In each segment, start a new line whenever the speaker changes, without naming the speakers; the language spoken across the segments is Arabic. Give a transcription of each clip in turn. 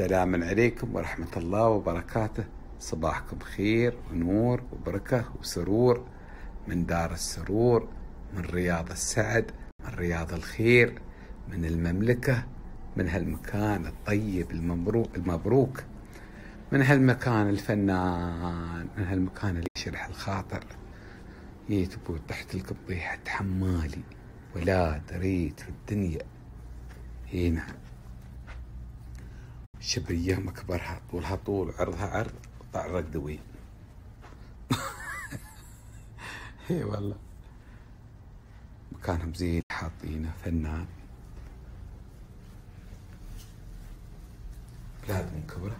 السلام عليكم ورحمة الله وبركاته. صباحكم خير ونور وبركة وسرور من دار السرور، من رياض السعد، من رياض الخير، من المملكة، من هالمكان الطيب المبروك، من هالمكان الفنان، من هالمكان اللي يشرح الخاطر. يتبو تحت لكم طيحة حمالي ولا دريت في الدنيا. هنا شبرية مكبرها، طولها طول وعرضها عرض، طعرق دوين. اي والله مكانهم زين، حاطينه فنان، بلاد من كبره،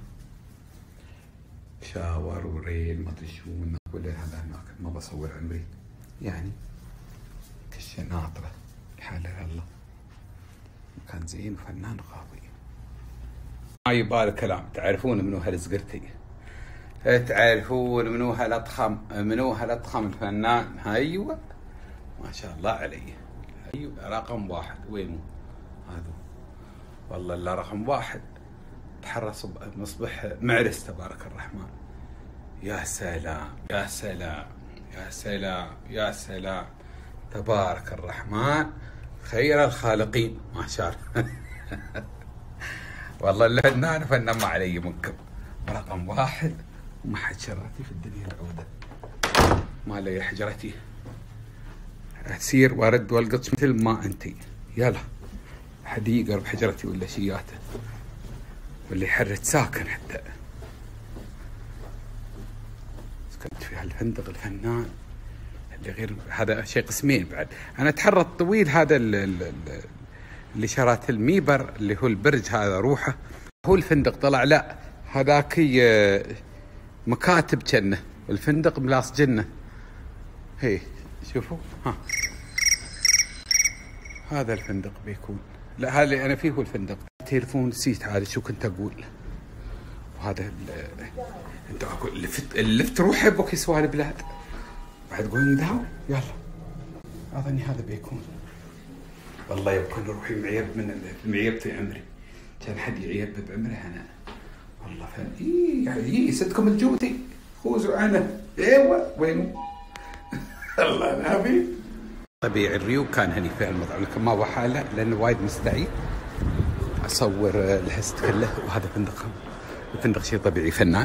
شاور وريل ما ادري شو ولا هذا هناك، ما بصور عمري يعني كل ناطره الحالة الله. مكان زين وفنان غاوي. ما يبالي كلام، تعرفون منو هالزقرتي، تعرفون منو هالأضخم الفنان. ايوه ما شاء الله عليه، ايوه رقم واحد. وينو هذا والله الا رقم واحد. تحرص مصبح معرس تبارك الرحمن. يا سلام يا سلام يا سلام يا سلام، تبارك الرحمن خير الخالقين ما شاء الله. والله الفنان فنان ما علي منكم، رقم واحد. وما حد شراتي في الدنيا العودة، ما لي حجرتي أسير وأرد والقط مثل ما أنتي. يلا حد يقرب حجرتي ولا شياته ولا يحرج ساكن. حتى سكنت في هالفندق الفنان اللي غير هذا شيء قسمين بعد. أنا أتحرى الطويل هذا اللي شرات الميبر اللي هو البرج هذا روحه هو الفندق طلع، لا هذاك مكاتب جنة، الفندق ملاص جنة. هي شوفوا ها هذا الفندق بيكون، لا هذا اللي أنا فيه هو الفندق. تليفون نسيت هذا شو كنت أقول. وهذا أنت أقول اللفت روح بك يسوى البلاد بعد تقولين داو. يلا أظني هذا بيكون. والله يكون روحي معيب من معيبتي عمري، كان حد يعيب بعمره أنا والله. فن يعني صدقكم الجوتي خوزوا عنه. ايوه وينو. الله نبي طبيعي. الريو كان هني في المطعم، لكن ما هو حاله لانه وايد مستعيد اصور الهست كله. وهذا فندقهم، الفندق شيء طبيعي فنان،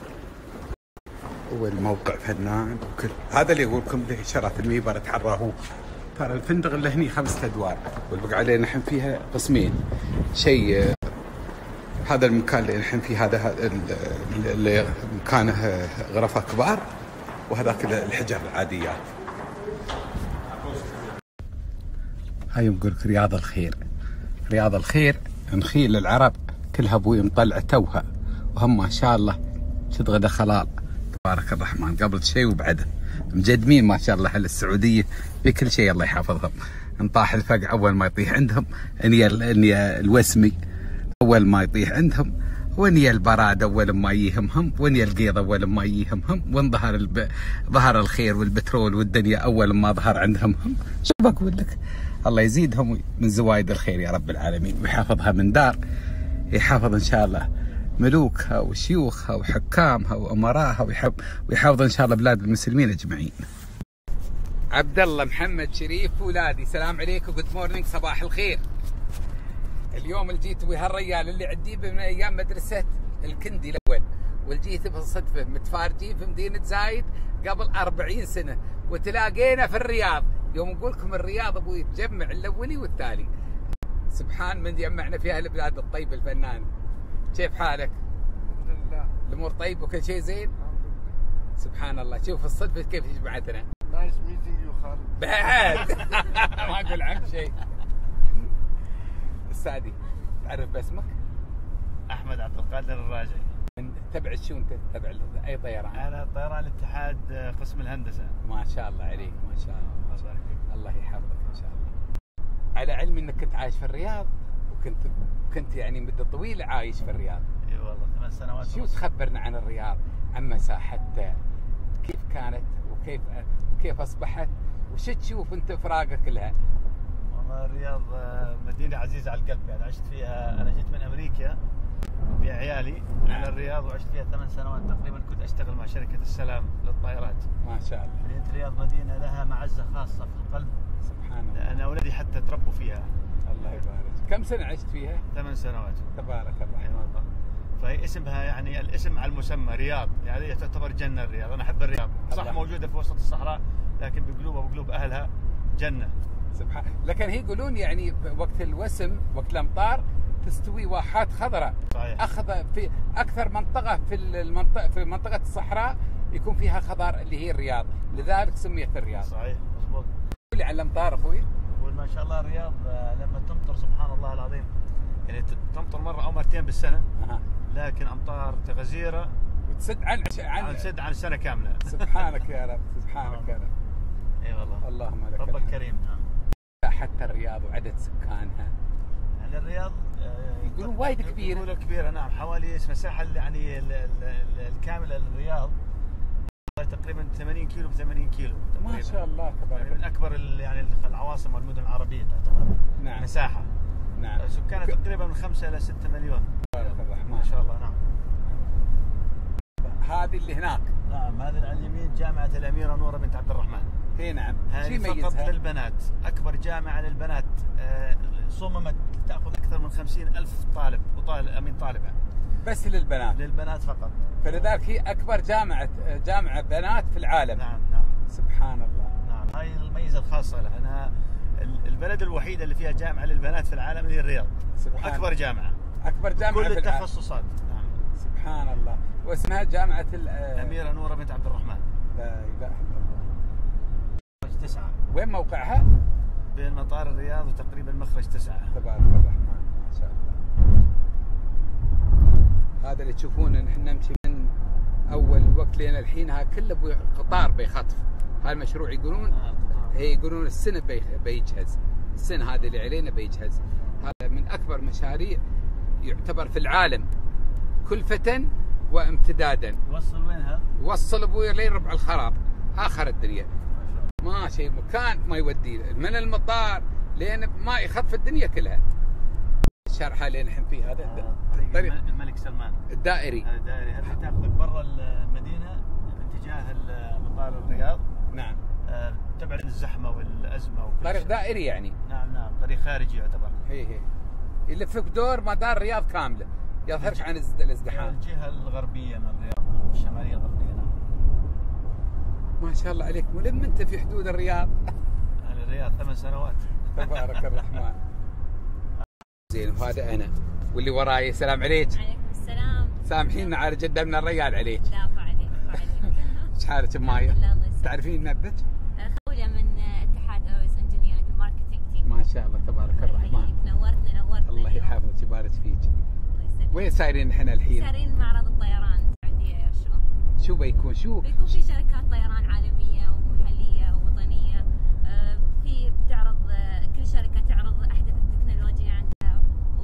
والموقع فنان وكل هذا اللي يقول لكم اللي شرات الميبر تحراه. ترى الفندق اللي هني 5 أدوار والبقعه اللي نحن فيها قسمين. شيء هذا المكان اللي نحن فيه هذا اللي مكانه غرفة كبار، وهذاك الحجر العاديات. هاي نقول لك رياض الخير. رياض الخير نخيل العرب كلها ابوي مطلع توها، وهم ما شاء الله تتغدى خلال تبارك الرحمن قبل شيء وبعده. مجدمين ما شاء الله اهل السعوديه في كل شيء، الله يحفظهم. نطاح الفقع اول ما يطيح عندهم، اني الوسمي اول ما يطيح عندهم، ونيا البراد اول ما يهمهم، ونيا القيض اول ما يهمهم، وان ظهر الخير والبترول والدنيا اول ما ظهر عندهم هم. شو بقول لك، الله يزيدهم من زوايد الخير يا رب العالمين، ويحافظها من دار، يحافظ ان شاء الله ملوكها وشيوخها وحكامها وامراءها، ويحافظ ان شاء الله بلاد المسلمين اجمعين. عبد الله محمد شريف ولادي، سلام عليكم، جود مورنينج، صباح الخير. اليوم الجيت بهالريال اللي عندي من ايام مدرسه الكندي الاول، والجيت بالصدفه متفارجين في مدينه زايد قبل 40 سنه، وتلاقينا في الرياض. يوم اقول لكم الرياض ابوي تجمع الاولي والتالي، سبحان من جمعنا في هالبلاد الطيب الفنان. كيف حالك؟
الحمد لله،
الامور طيب وكل شيء زين؟ سبحان الله. شوف الصدفه كيف جمعتنا.
نايس ميتينج يو خالد.
بعد ما اقول عنك شيء. السعدي، تعرف باسمك؟
احمد عبد القادر الراجعي.
من تبع شو انت؟ تبع اي طيران؟
انا طيران الاتحاد قسم الهندسه.
ما شاء الله عليك، ما شاء الله.
الله يبارك فيك.
الله يحفظك ان شاء الله. على علم انك كنت عايش في الرياض، وكنت يعني مده طويله عايش في الرياض.
اي والله 8 سنوات.
شو تخبرنا عن الرياض، عن مساحتها، كيف كانت وكيف اصبحت، وش تشوف انت فراقك لها؟
والله الرياض مدينه عزيزه على القلب، يعني عشت فيها. انا جيت من امريكا بعيال حالي على الرياض، وعشت فيها 8 سنوات تقريبا. كنت اشتغل مع شركة السلام للطائرات.
ما شاء الله.
مدينة الرياض مدينة لها معزة خاصة في القلب،
سبحان الله.
لأن أولادي حتى تربوا فيها.
الله يبارك. كم سنة عشت فيها؟
8 سنوات.
تبارك الرحمن.
فهي اسمها يعني الاسم على المسمى رياض، يعني هي تعتبر جنة الرياض. أنا أحب الرياض، صح
الله.
موجودة في وسط الصحراء، لكن بقلوبها وقلوب أهلها جنة.
سبحان. لكن هي يقولون يعني وقت الوسم، وقت الأمطار تستوي واحات خضراء.
صحيح.
أخضر في أكثر منطقة في منطقة الصحراء يكون فيها خضار اللي هي الرياض، لذلك سميت الرياض.
صحيح مضبوط.
قولي على الأمطار أخوي.
أقول ما شاء الله الرياض لما تمطر سبحان الله العظيم، يعني تمطر مرة أو مرتين بالسنة، لكن أمطار غزيرة
وتسد
عن سنة كاملة.
سبحانك يا رب، سبحانك يا رب.
اي والله.
اللهم لك
ربك
الحمد.
كريم.
حتى الرياض وعدد سكانها
يعني الرياض
يقولون وايد كبيرة.
يقولون كبيرة، نعم. حوالي مساحة يعني الكاملة للرياض تقريبا 80 كيلو ب 80 كيلو تقريبا.
ما شاء الله تبارك
يعني من
الله.
أكبر يعني العواصم والمدن العربية تعتبر.
نعم.
مساحة.
نعم.
سكانها تقريبا من 5 إلى 6 مليون.
تبارك الرحمن.
ما شاء الله. نعم.
هذه اللي هناك.
نعم، هذه على اليمين جامعة الأميرة نورة بنت عبد الرحمن.
هي نعم.
هذه فقط للبنات، أكبر جامعة للبنات. صممت تأخذ أكثر من 50,000 طالب طالبة.
بس للبنات.
للبنات فقط.
فلذلك هي أكبر جامعة بنات في العالم.
نعم نعم.
سبحان الله.
نعم، هاي الميزة الخاصة لها. أنا البلد الوحيدة اللي فيها جامعة للبنات في العالم هي الرياض.
سبحان.
أكبر جامعة
في
كل التخصصات. نعم.
سبحان الله. واسمها جامعة
الأميرة نورة بنت عبد الرحمن.
لا إله إلا الله.
9.
وين موقعها؟
بين مطار الرياض وتقريبا مخرج 9.
تبارك الرحمن. ما شاء الله. هذا اللي تشوفونه نحن نمشي من أول وقت لين الحين، ها كله قطار بيخطف. هذا المشروع يقولون هي يقولون السنة بيجهز. السنة هذه اللي علينا بيجهز. هذا من أكبر مشاريع يعتبر في العالم كلفة وامتدادا.
يوصل وين هذا؟
يوصل ابوي لين ربع الخراب، اخر الدنيا. ما شيء مكان ما يودي من المطار لين ما يخطف الدنيا كلها. الشارع اللي نحن فيه هذا
طريق الملك سلمان
الدائري.
هذا الدائري، هذا تاخذك برا المدينه باتجاه مطار الرياض.
نعم.
تبعد الزحمه والازمه وكل
طريق
شيء.
دائري يعني.
نعم نعم، طريق خارجي يعتبر.
هي يلفك دور مدار الرياض كامله، يظهرك عن الازدحام.
الجهه الغربيه من الرياض، الشماليه الغربيه. نعم.
ما شاء الله عليك، ملم انت في حدود الرياض.
اهل الرياض 8 سنوات.
تبارك الرحمن. زين، وهذا انا واللي وراي. السلام عليك.
عليكم السلام.
سامحينا على جده من الريال عليك.
لا فعليك.
ايش حالك مايا؟ تعرفين نبتك؟
خوله من اتحاد اويس انجينيرنج الماركتينج تيم.
ما شاء الله تبارك الرحمن.
نورتنا.
الله يحفظك ويبارك فيك. وين سايرين احنا الحين؟
سايرين معرض الطيران السعوديه اير شو.
شو بيكون
بيكون في شركات طيران عالميه ومحليه ووطنيه. في بتعرض كل شركه تعرض احدث التكنولوجيا عندها،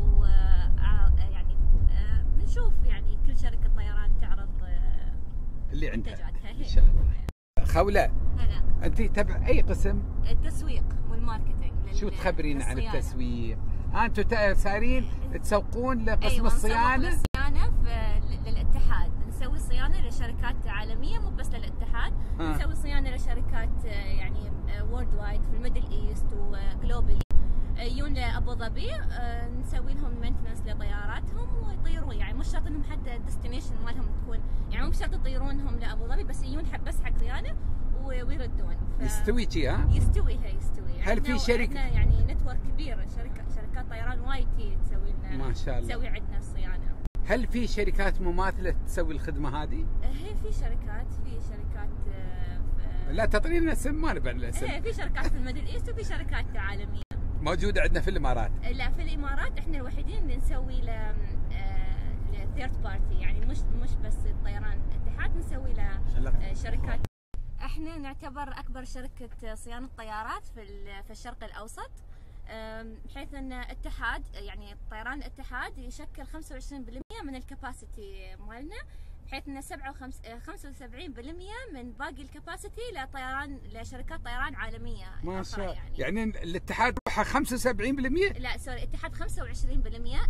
ويعني بنشوف يعني كل شركه طيران تعرض
اللي عندها
منتجاتها.
ان شاء الله. خوله،
هلا.
انت تبع اي قسم؟
التسويق والماركتينج.
شو تخبرين عن التسويق؟ انتم سايرين تسوقون لقسم
أيوة،
الصيانه؟
الصيانه للاتحاد. نسوي صيانه لشركات عالميه، مو بس للاتحاد. نسوي صيانه لشركات يعني وورد وايد في الميدل ايست وجلوبالي. يجون لابو ظبي، نسوي لهم مينتنس لطياراتهم ويطيرون. يعني مش شرط انهم حتى الديستنيشن مالهم تكون، يعني مو بشرط يطيرونهم لابو ظبي، بس يجون بس حق صيانه ويردون.
يستوي شي ها؟
يستوي.
هل في شركه؟
يعني نتورك كبير، شركات طيران وايد تسوي لنا.
ما شاء الله.
تسوي عندنا الصيانه.
هل في شركات مماثله تسوي الخدمه هذه؟
هي في شركات
لا تعطينا اسم، ما نبع الاسم.
في شركات في الميدل ايست وفي شركات عالميه
موجوده عندنا في الامارات.
لا، في الامارات احنا الوحيدين اللي نسوي ل ثيرد بارتي، يعني مش بس الطيران الاتحاد، نسوي له شركات. احنا نعتبر اكبر شركه صيانه طيارات في الشرق الاوسط، بحيث ان اتحاد يعني طيران الاتحاد يشكل 25% من الكباسيتي مالنا، بحيث ان 75% من باقي الكباسيتي لطيران لشركات طيران عالميه.
ما شاء الله. يعني الاتحاد روحه 75%؟
لا سوري، الاتحاد 25%،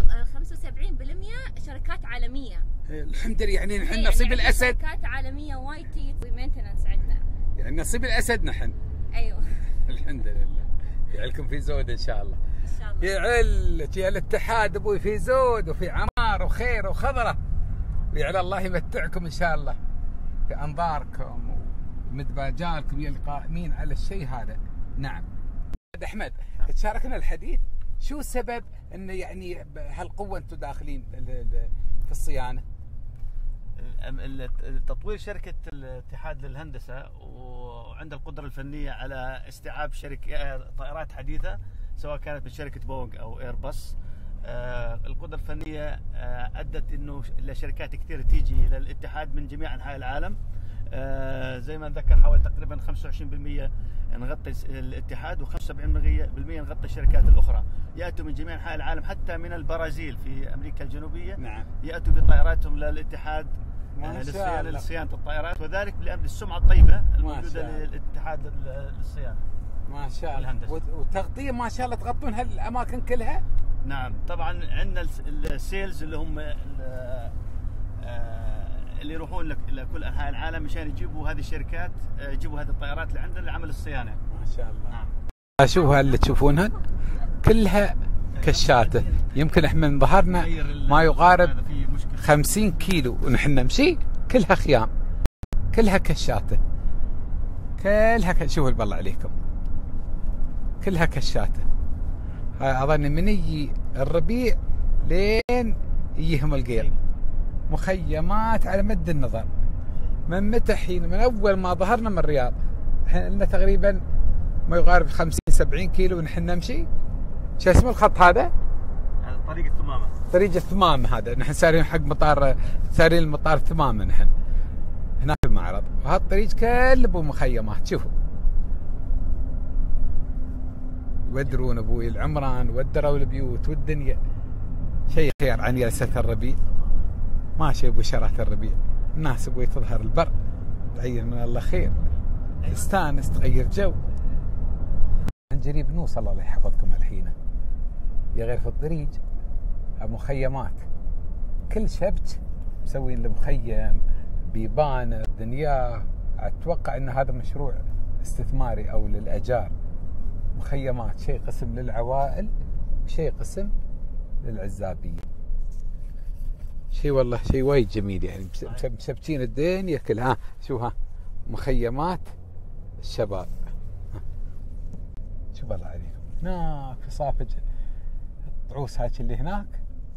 75% شركات عالميه.
الحمد لله. يعني نحن نصيب الاسد.
شركات عالميه وايد تي ومينتننس عندنا.
يعني نصيب الاسد نحن.
ايوه.
الحمد لله. يعلكم في زود ان شاء الله.
ان شاء الله.
يعلك يا الاتحاد ابوي في زود وفي عمار وخير وخضره. ويعلى الله يمتعكم ان شاء الله في انظاركم ومدباجالكم يلي قائمين على الشيء هذا. نعم. احمد تشاركنا الحديث، شو السبب انه يعني هالقوه انتم داخلين في الصيانه؟
تطوير شركه الاتحاد للهندسه وعنده القدره الفنيه على استيعاب طائرات حديثه سواء كانت من شركه بوينغ او ايرباص. القدره الفنيه ادت انه شركات كثير تيجي الى الاتحاد من جميع انحاء العالم. زي ما ذكر حوالي تقريبا 25% نغطي الاتحاد و75% نغطي الشركات الاخرى. ياتوا من جميع انحاء العالم حتى من البرازيل في امريكا الجنوبيه. نعم. ياتوا بطائراتهم للاتحاد لصيانه الطائرات، وذلك لأجل السمعه الطيبه الموجوده للاتحاد للصيانه.
ما شاء الله. وتغطيه ما شاء الله تغطون هالاماكن كلها؟
نعم طبعا. عندنا السيلز اللي هم اللي يروحون لكل انحاء العالم مشان يجيبوا هذه الشركات، يجيبوا هذه الطائرات اللي عندنا لعمل الصيانه.
ما شاء الله. نعم. شوفوا اللي تشوفونها كلها كشاته، يمكن احنا من ظهرنا ما يقارب 50 كيلو ونحن نمشي كلها خيام، كلها كشاته، كلها شوفوا بالله عليكم كلها كشاته. هاي اظن من يجي الربيع لين يجيهم القير، مخيمات على مد النظر. من متى حين من اول ما ظهرنا من الرياض احنا لنا تقريبا ما يقارب 50-70 كيلو ونحن نمشي. شو اسمه الخط هذا؟
طريق الثمامه.
طريق الثمامه هذا، نحن سارين حق مطار، سارين المطار الثمامه نحن هناك المعرض، وهذا الطريق كله بو مخيمات. شوفوا يودرون ابوي العمران، ودروا البيوت والدنيا. شيء خير عن جلسة الربيع، ماشي بشرات الربيع. الناس ابوي تظهر البر، تعين من الله خير، تستانس، تغير جو. عن قريب نوصل الله يحفظكم الحين. يا غير في الطريق مخيمات، كل شبت مسوين له مخيم، بيبان دنياه. اتوقع ان هذا مشروع استثماري او للاجار. مخيمات، شيء قسم للعوائل وشيء قسم للعزابيين. شيء والله شيء وايد جميل، يعني مسبتين الدنيا كلها. شو ها مخيمات الشباب. شوف الله عليكم هناك في صافج الطعوس هاك اللي هناك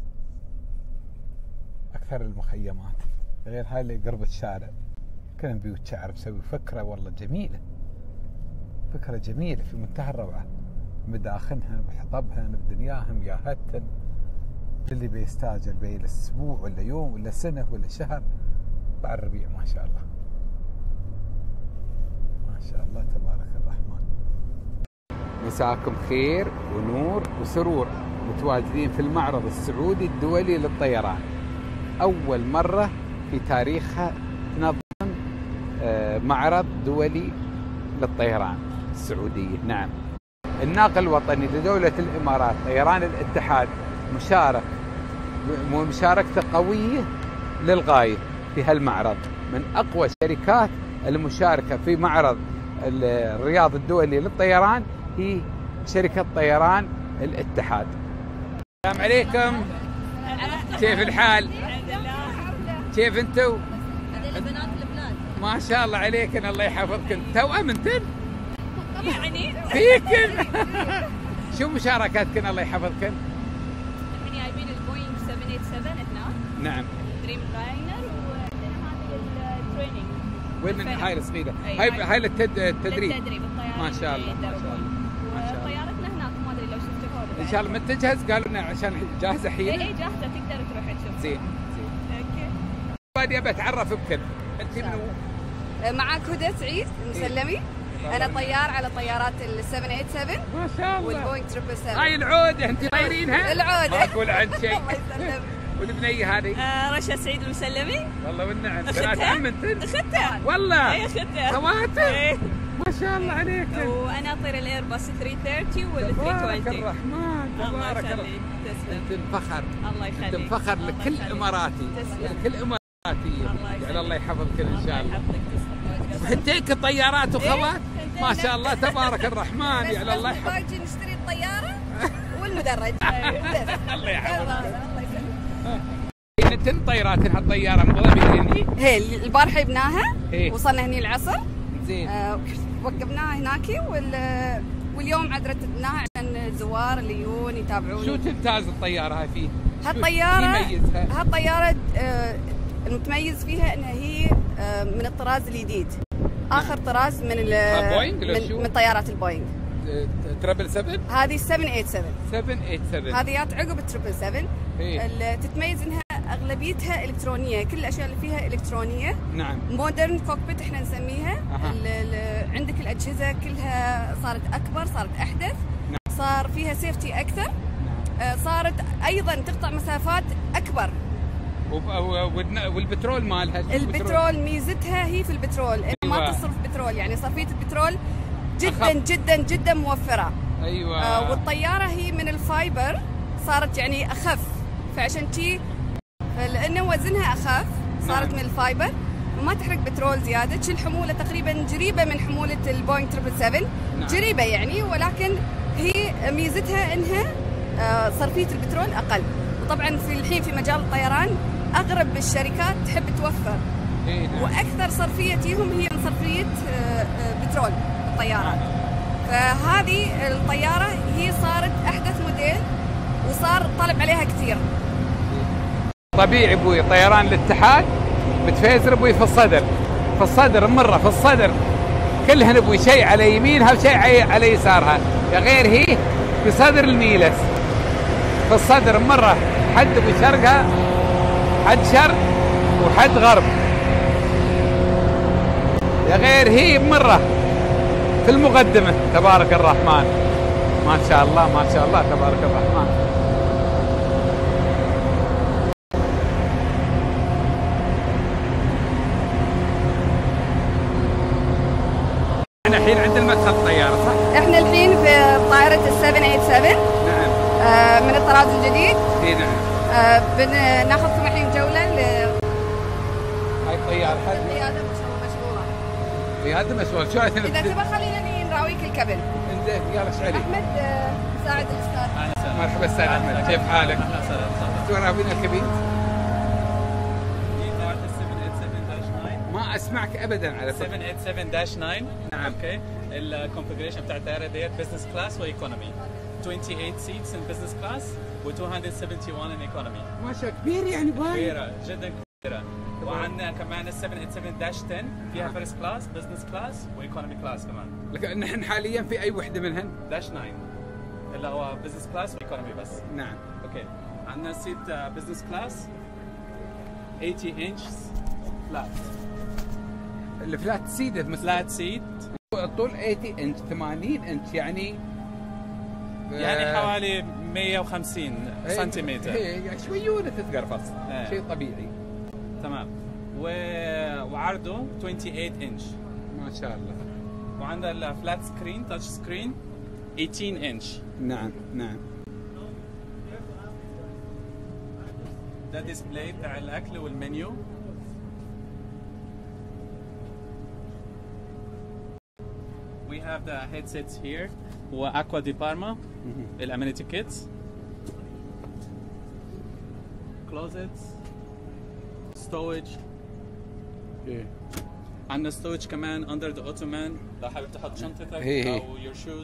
اكثر المخيمات، غير هاي اللي قرب الشارع كلهم بيوت شعر. مسوي فكره والله جميله، فكره جميله في منتهى الروعه، مداخنها بحطبها بدنياهم ياهتن. اللي بيستاجر بين الاسبوع ولا يوم ولا سنه ولا شهر بعد الربيع. ما شاء الله ما شاء الله تبارك الرحمن. مساكم خير ونور وسرور. متواجدين في المعرض السعودي الدولي للطيران، اول مره في تاريخها تنظم معرض دولي للطيران السعوديه. نعم. الناقل الوطني لدوله الامارات طيران الاتحاد مشارك ومشاركته قويه للغايه في هالمعرض. من اقوى الشركات المشاركه في معرض الرياض الدولي للطيران هي شركه طيران الاتحاد. السلام عليكم، كيف الحال؟ كيف انتم؟
البنات البنات
ما شاء الله عليكن، الله يحفظكن. توأم انتن؟
يعني
فيكن. شو مشاركاتكن الله يحفظكن؟
الحين جايبين البوينغ 787 هناك.
نعم.
دريم لاينر، وعندنا هذه التريننج.
وين هاي الصغيرة؟ هاي التدريب.
الطيارة
ما شاء الله ما شاء الله.
وطيارتنا هناك ما ادري لو شفتوها.
ان شاء الله متى تجهز؟ قالوا لنا عشان جاهزة حين.
اي جاهزة، تقدر تروح تشوف.
زين.
اوكي.
بعد ابى اتعرف بكن. انت منو؟
معك هدى سعيد المسلمي. انا طيار على طيارات ال 787
ما شاء الله
والبوينغ 777.
هاي العودة انت طايرينها؟
العودة.
ما اقول عن شيء.
الله يسلمك.
والبنيه هذه؟
رشا سعيد المسلمي.
والله والنعم. بنات عم انت؟
اختها
والله؟
اي اختها.
خواتم؟ ما شاء الله عليك.
وانا اطير الايرباص 330 وال 320.
تبارك الرحمن تبارك الله.
تسلم.
انت الفخر.
الله يخليك.
انت الفخر لكل اماراتي. لكل اماراتيه. يعني الله يحفظك ان شاء الله. وحتيك الطيارات وخوات؟ ما شاء الله تبارك الرحمن. يعني الله يحفظك.
باجي نشتري الطياره والمدرج.
الله يحفظك.
الله يسلمك.
انت طيارات هالطياره من ابو ظبي؟
هي البارحه جبناها.
إيه؟
وصلنا هني العصر.
زين.
وقفناها هناك واليوم عاد رتبناها عشان الزوار اللي يجون يتابعون.
شو تمتاز الطياره هاي فيه؟
هالطياره المتميز فيها انها هي من الطراز الجديد. اخر طراز من طيارات البوينغ.
777؟
هذه 787.
787
هذه جات عقب 777. اللي تتميز انها اغلبيتها الكترونيه، كل الاشياء اللي فيها الكترونيه.
نعم.
مودرن كوكبيت احنا نسميها. عندك الاجهزه كلها صارت اكبر، صارت احدث. نعم. صار فيها سيفتي اكثر. نعم. صارت ايضا تقطع مسافات اكبر.
والبترول مالها؟
البترول ميزتها هي في البترول، أيوة. ما تصرف بترول، يعني صرفيه البترول جدا جدا جدا موفره.
ايوه.
والطياره هي من الفايبر، صارت يعني اخف، فعشان شي لانه وزنها اخف صارت. نعم. من الفايبر وما تحرق بترول زياده. كل حموله تقريبا قريبه من حموله البوينغ 777. نعم. قريبه يعني، ولكن هي ميزتها انها صرفيه البترول اقل. وطبعا في الحين في مجال الطيران اغلب الشركات تحب توفر. إيه. نعم. واكثر صرفيتهم هي من صرفيه بترول الطيارات. فهذه الطياره هي صارت احدث موديل وصار طلب عليها كثير.
طبيعي ابوي طيران الاتحاد بتفيزر ابوي في الصدر، في الصدر مره في الصدر كلهن ابوي، شيء على يمينها وشيء على يسارها، غير هي في صدر الميلس في الصدر مره، حد ابوي شرقها حد شرق وحد غرب، غير هي مره في المقدمه. تبارك الرحمن ما شاء الله ما شاء الله تبارك الرحمن. احنا الحين عند المدخل الطياره صح؟
احنا الحين في طائره ال 787. نعم. من الطراز الجديد.
اي نعم.
بناخذكم الحين جوله
هاي الطياره
القياده مشغوله.
القياده مشغوله. شو رايك
اذا تبغى خلينا نراويك الكابن.
انزين يلا ايش عليك؟
احمد مساعد الاستاذ.
مرحبا استاذ احمد، كيف حالك؟
اهلا وسهلا.
شو راوينا الكابين؟ ما اسمعك ابدا على
787-9.
نعم.
اوكي. الكونفجريشن بتاع الطياره ديت بزنس كلاس وايكونومي. 28 سيتس ان بزنس كلاس و271 ان ايكونومي.
ما شاء كبير يعني باين.
كبيره جدا كبيره. وعندنا كمان ال 787-10 فيها فيرست كلاس بزنس كلاس وايكونومي كلاس كمان.
لكن نحن حاليا في اي وحده منهن؟
-9 اللي هو بزنس كلاس وايكونومي بس.
نعم.
اوكي. عندنا سيت بزنس كلاس 80 انش فلات.
الفلات سيت
فلات سيت
الطول 80 انش 80 انش يعني
حوالي 150 سنتيمتر.
يعني شويونه تتقرفص. شيء طبيعي.
تمام. وعرضه 28 انش.
ما شاء الله.
وعندنا الفلات سكرين تاتش سكرين 18 انش.
نعم نعم.
ده ديسبلاي بتاع الاكل والمنيو. We have the headsets here. هو Aqua di Parma. الامينيتي كيتس. Closets. Storage. عندنا storage كمان under the ottoman لو حابب تحط شنطتك أو your shoes.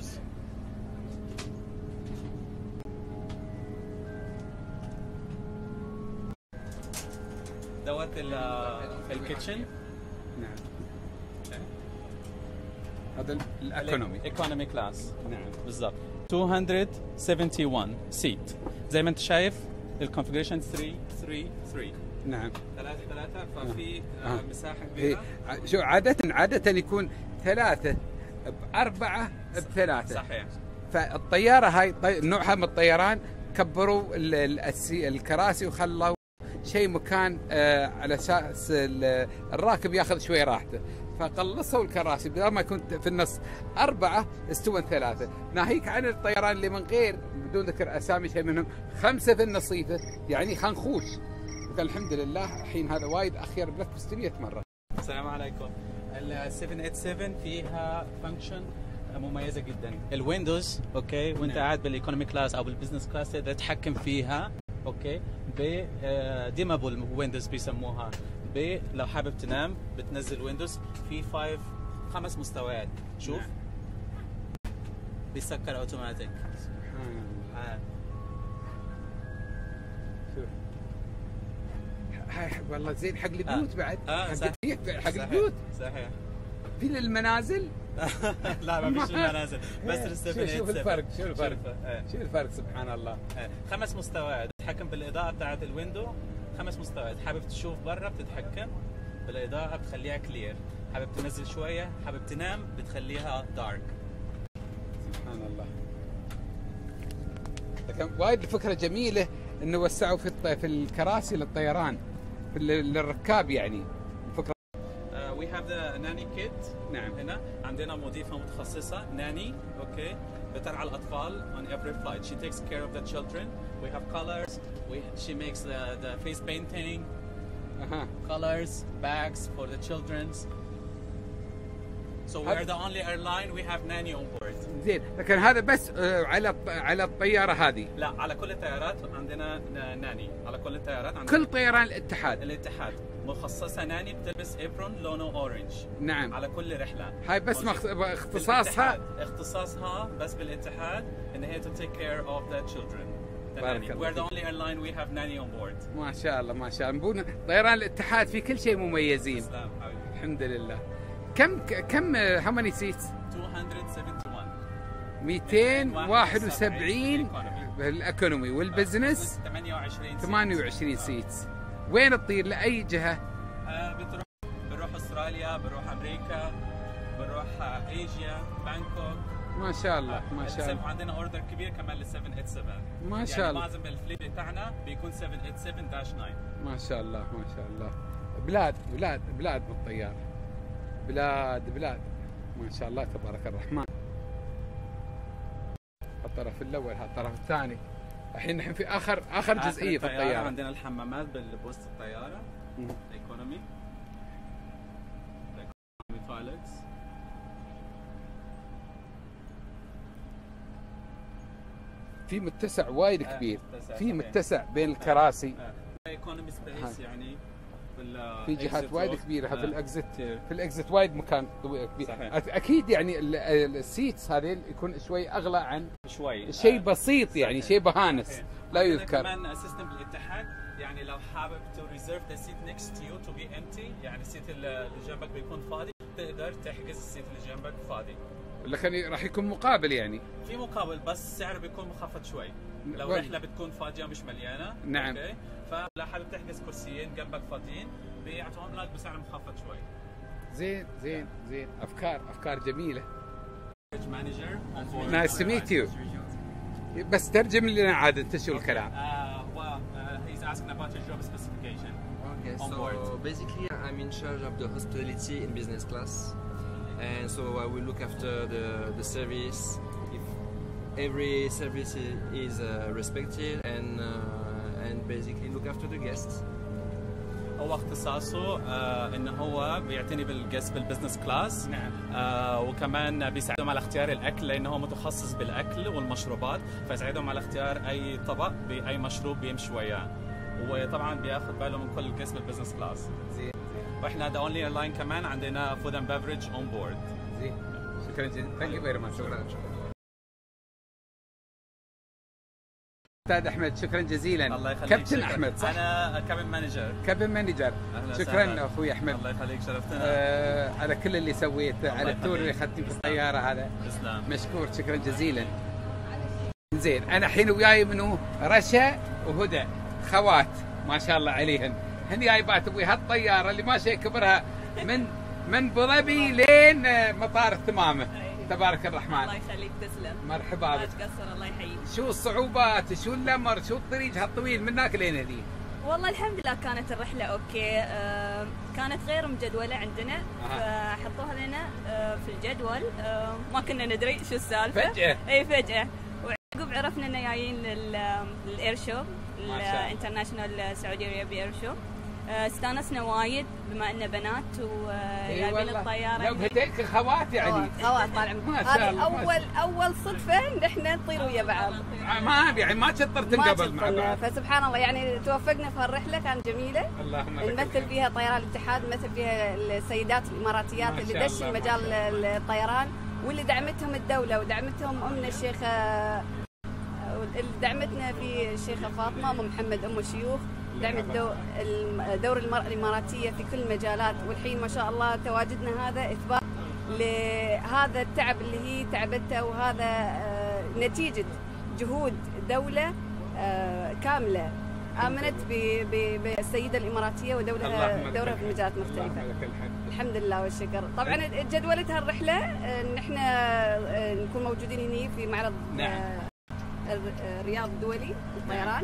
دوت الكيتشن.
نعم. هذا الايكونومي.
ايكونومي كلاس.
نعم
بالضبط. 271 سيت زي ما انت شايف. الكونفجريشن 3
نعم.
3 ففي مساحه كبيره.
شو عاده يكون 3 ب4 ب3.
صحيح.
فالطياره هاي نوعها من الطيران كبروا الكراسي وخلوا شيء مكان على اساس الراكب ياخذ شوي راحته، فقلصوا الكراسي بدل ما يكون في النص 4 استوى 3. ناهيك عن الطيران اللي من غير بدون ذكر اسامي شيء منهم 5 في النصيفه، يعني خنخوش. وقال الحمد لله الحين هذا وايد اخير بلك ب 600 مره.
السلام عليكم. ال 787 فيها فانكشن مميزه جدا. الويندوز اوكي، وانت قاعد بالايكونومي كلاس او بالبزنس كلاس تقدر تتحكم فيها اوكي بديمابل ويندوز بيسموها. لو حابب تنام بتنزل ويندوز في 5 مستويات. شوف بيسكر اوتوماتيك.
سبحان الله. شوف هاي والله زين حق البيوت بعد. حق البيوت
صحيح.
في للمنازل.
لا ما فيش المنازل بس ال 787.
شوف الفرق، شوف الفرق سبحان الله.
5 مستويات تتحكم بالاضاءه بتاعت الويندو. 5 مستويات. حابب تشوف برا بتتحكم بالاضاءه بتخليها كلير، حابب تنزل شويه، حابب تنام بتخليها دارك.
سبحان الله. لكن وايد فكره جميله انه وسعوا في الكراسي للطيران للركاب يعني.
We have the nanny kit.
نعم.
هنا عندنا مضيفة متخصصة ناني اوكي بترعى الأطفال on every flight. She takes care of the children. We have colors. She makes the face painting. Colors, bags for the children's. So we are the only airline we have nanny on board.
زين، لكن هذا بس على الطيارة هذه؟
لا، على كل الطيارات عندنا ناني. على كل الطيارات عندنا.
كل طيران الاتحاد.
الاتحاد مخصصة ناني بتلبس ابرون لونه اورنج.
نعم.
على كل رحلة.
هاي بس
اختصاصها بس بالاتحاد ان هي to take care of the children.
بارك الله.
We're the only airline we have nanny on board.
ما شاء الله ما شاء الله. طيران الاتحاد في كل شيء مميزين.
تسلم حبيبي.
الحمد لله. كم how many seats؟
271.
271 بالايكونومي والبزنس 28 سيتس. وين تطير لأي جهة؟
بنروح استراليا، بنروح امريكا، بنروح ايجيا، بانكوك.
ما شاء الله ما شاء الله.
عندنا اوردر كبير كمان لل 787.
ما شاء الله.
يعني معظم الفليت بتاعنا بيكون 787-9.
ما شاء الله ما شاء الله. بلاد بالطيارة. بلاد ما شاء الله تبارك الرحمن. الطرف الاول هالطرف الثاني. الحين نحن في اخر جزئيه في الطياره.
عندنا الحمامات بوسط الطياره. ايكونومي تويلتس.
في متسع وايد كبير. في متسع بين الكراسي.
ايكونومي سبيس يعني
في جهات وايد كبيره. في الاكزت وايد مكان كبير. اكيد يعني السيتس هذه يكون شوي اغلى عن شيء بسيط يعني شيء بهانس لا يذكر.
كمان سيستم بالاتحاد يعني لو حابب تو ريزيرف ذا سيت نيكست تو يو تو بي امتي، يعني السيت اللي جنبك بيكون فاضي، تقدر تحجز السيت اللي جنبك فاضي.
لكن راح يكون مقابل يعني.
في مقابل بس السعر بيكون مخفض شوي. لو رحله بتكون فاضيه مش مليانه.
نعم.
اوكي، فلو حابب تحجز كرسيين جنبك فاضيين بيعطوهم لك بسعر مخفض شوي.
زين افكار جميله.
مانجر
نايس تو ميت يو. بس ترجم لنا عاد انت شو الكلام.
He's asking about your job specification.
Okay, so basically I'm in charge of the hospitality in business class, and so I will look after the service. If every service is respected and basically look after the guests.
هو اختصاصه انه هو بيعتني بالجست بالبزنس كلاس.
نعم.
وكمان بيساعدهم على اختيار الاكل لانه هو متخصص بالاكل والمشروبات، فيساعدهم على اختيار اي طبق باي مشروب بيمشي وياه، وطبعا بياخذ باله من كل الجست بالبزنس كلاس.
زين.
واحنا ذا اونلي ايرلاين كمان عندنا فود اند بيفرج اون بورد.
زين. شكرا جزيلا. ثانك يو فيري ماتش.
شكرا.
استاذ احمد شكرا جزيلا.
الله يخليك.
كابتن احمد صح؟
انا كابن مانجر.
شكرا اخوي احمد.
الله يخليك شرفتنا.
على كل اللي سويته، على التور اللي اخذتني في الطياره هذا.
تسلم.
مشكور شكرا جزيلا. زين انا الحين وياي منو؟ رشا وهدى خوات ما شاء الله عليهن. هن جايبات ابوي هالطياره اللي ماشيه كبرها من ابو ظبي لين مطار التمامه. تبارك الرحمن.
الله يخليك تسلم.
مرحبا
ما
بك.
تقصر الله يحييك.
شو الصعوبات؟ شو الامر؟ شو الطريق هالطويل من هناك لين هذي؟
والله الحمد لله كانت الرحلة أوكي. كانت غير مجدولة عندنا، فحطوها لنا في الجدول. ما كنا ندري شو السالفة
فجأة.
اي فجأة. وعقب عرفنا انه جايين للاير شو، الانترناشونال سعودي اريبي اير شو. استانسنا وايد بما انه بنات وجايبين الطيارة.
لو هديك خوات يعني.
خوات طالع.
ما شاء الله.
هذه اول صدفة نحن نطير ويا بعض.
ما شطرتن قبل مع بعض.
فسبحان الله يعني توفقنا في هالرحلة، كانت جميلة.
اللهم
نمثل فيها طيران الاتحاد، نمثل فيها السيدات الاماراتيات اللي دشوا مجال الطيران، واللي دعمتهم الدولة ودعمتهم أمنا الشيخة، اللي دعمتنا في الشيخة فاطمة أم محمد أم الشيوخ، دعمت دور المرأة الإماراتية في كل المجالات. والحين ما شاء الله تواجدنا هذا إثبات لهذا التعب اللي هي تعبته، وهذا نتيجة جهود دولة كاملة آمنت بالسيدة الإماراتية ودورها في مجالات مختلفة. الحمد لله والشكر. طبعا جدولتها الرحلة نحن نكون موجودين هنا في معرض الرياض الدولي للطيران.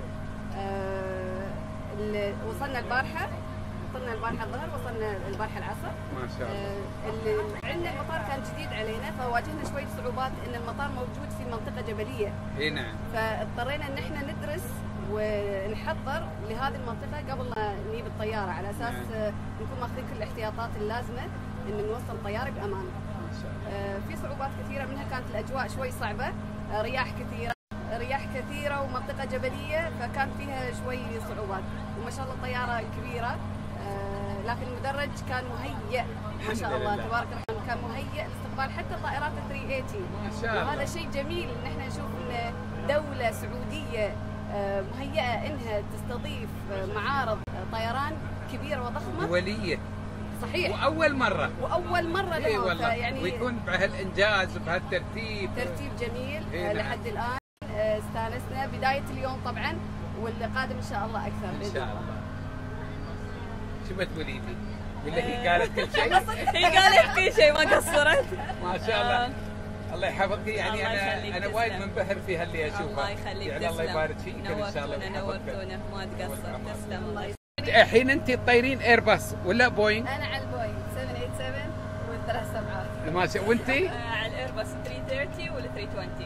وصلنا البارحة الظهر، وصلنا البارحة العصر.
ما شاء الله.
عندنا المطار كان جديد علينا، فواجهنا شوية صعوبات ان المطار موجود في منطقة جبلية.
اي نعم.
فاضطرينا ان احنا ندرس ونحضر لهذه المنطقة قبل ما نجيب الطيارة، على اساس نكون ماخذين كل الاحتياطات اللازمة ان نوصل الطيارة بامان. في صعوبات كثيرة، منها كانت الاجواء شوي صعبة، رياح كثيرة ومنطقة جبلية، فكان فيها شوي صعوبات. وما شاء الله الطيارة كبيرة، لكن المدرج كان مهيئ ما شاء الله تبارك الرحمن، كان مهيئ لاستقبال حتى طائرات 380.
ما شاء الله.
وهذا شيء جميل ان احنا نشوف ان دولة سعودية مهيئة انها تستضيف معارض طيران كبيرة وضخمة
دولية.
صحيح.
واول مرة
لها.
اي والله.
يعني
ويكون بهالانجاز وبهالترتيب.
ترتيب جميل.
نعم.
لحد الان استانسنا. بداية اليوم طبعا، واللي قادم ان شاء الله اكثر
ان شاء الله. شو بتقولي لي؟ ولا هي قالت كل شيء؟
هي قالت كل شيء، ما قصرت.
ما شاء الله. الله يحفظك. يعني انا وايد منبهر في هاللي اشوفه.
الله يخليك.
يعني الله يبارك فيك ان شاء الله.
نورتونا ما تقصر. تسلم. الله يسلمك.
الحين انت تطيرين ايرباص ولا بوينغ؟
انا على البوينغ 787 وال370.
ما شاء. وانتي؟
على الايرباص 330 وال 320.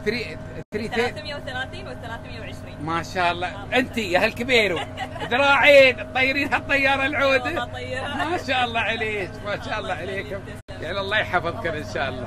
330
وال 320.
ما شاء الله. انت يا هالكبيرو ذراعين تطيرين هالطياره العوده. ما شاء الله عليك، ما شاء الله عليكم. يعني الله يحفظك ان شاء الله.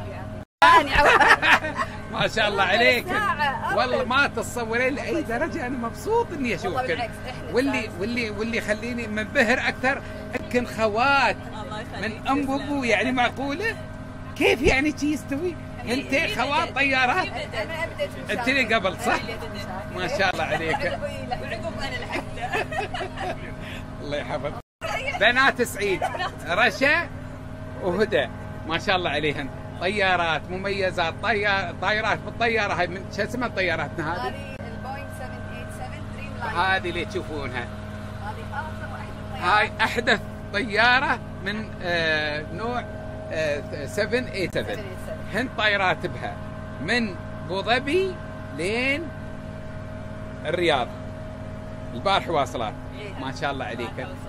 ما شاء الله عليك. والله ما تتصورين لاي درجه انا مبسوط اني اشوفك. واللي يخليني منبهر اكثر يمكن خوات من ام وابو. يعني معقوله؟ كيف يعني شي يستوي؟ انت خوات طيارات؟
انا بديت
انت لي قبل صح؟ ما شاء الله عليك.
وعقب انا لحقت.
الله يحفظك. بنات سعيد رشا وهدى ما شاء الله عليهن، طيارات مميزات. طائرات بالطياره هاي من شو اسمها طياراتنا هذه؟
هذه البوينغ 787 دريم لاين.
هذه اللي تشوفونها
هذه اخر واحده.
هاي احدث طياره من نوع 787. هن طائرات بها من ابو ظبي لين الرياض. البارح واصلات. ما شاء الله عليك.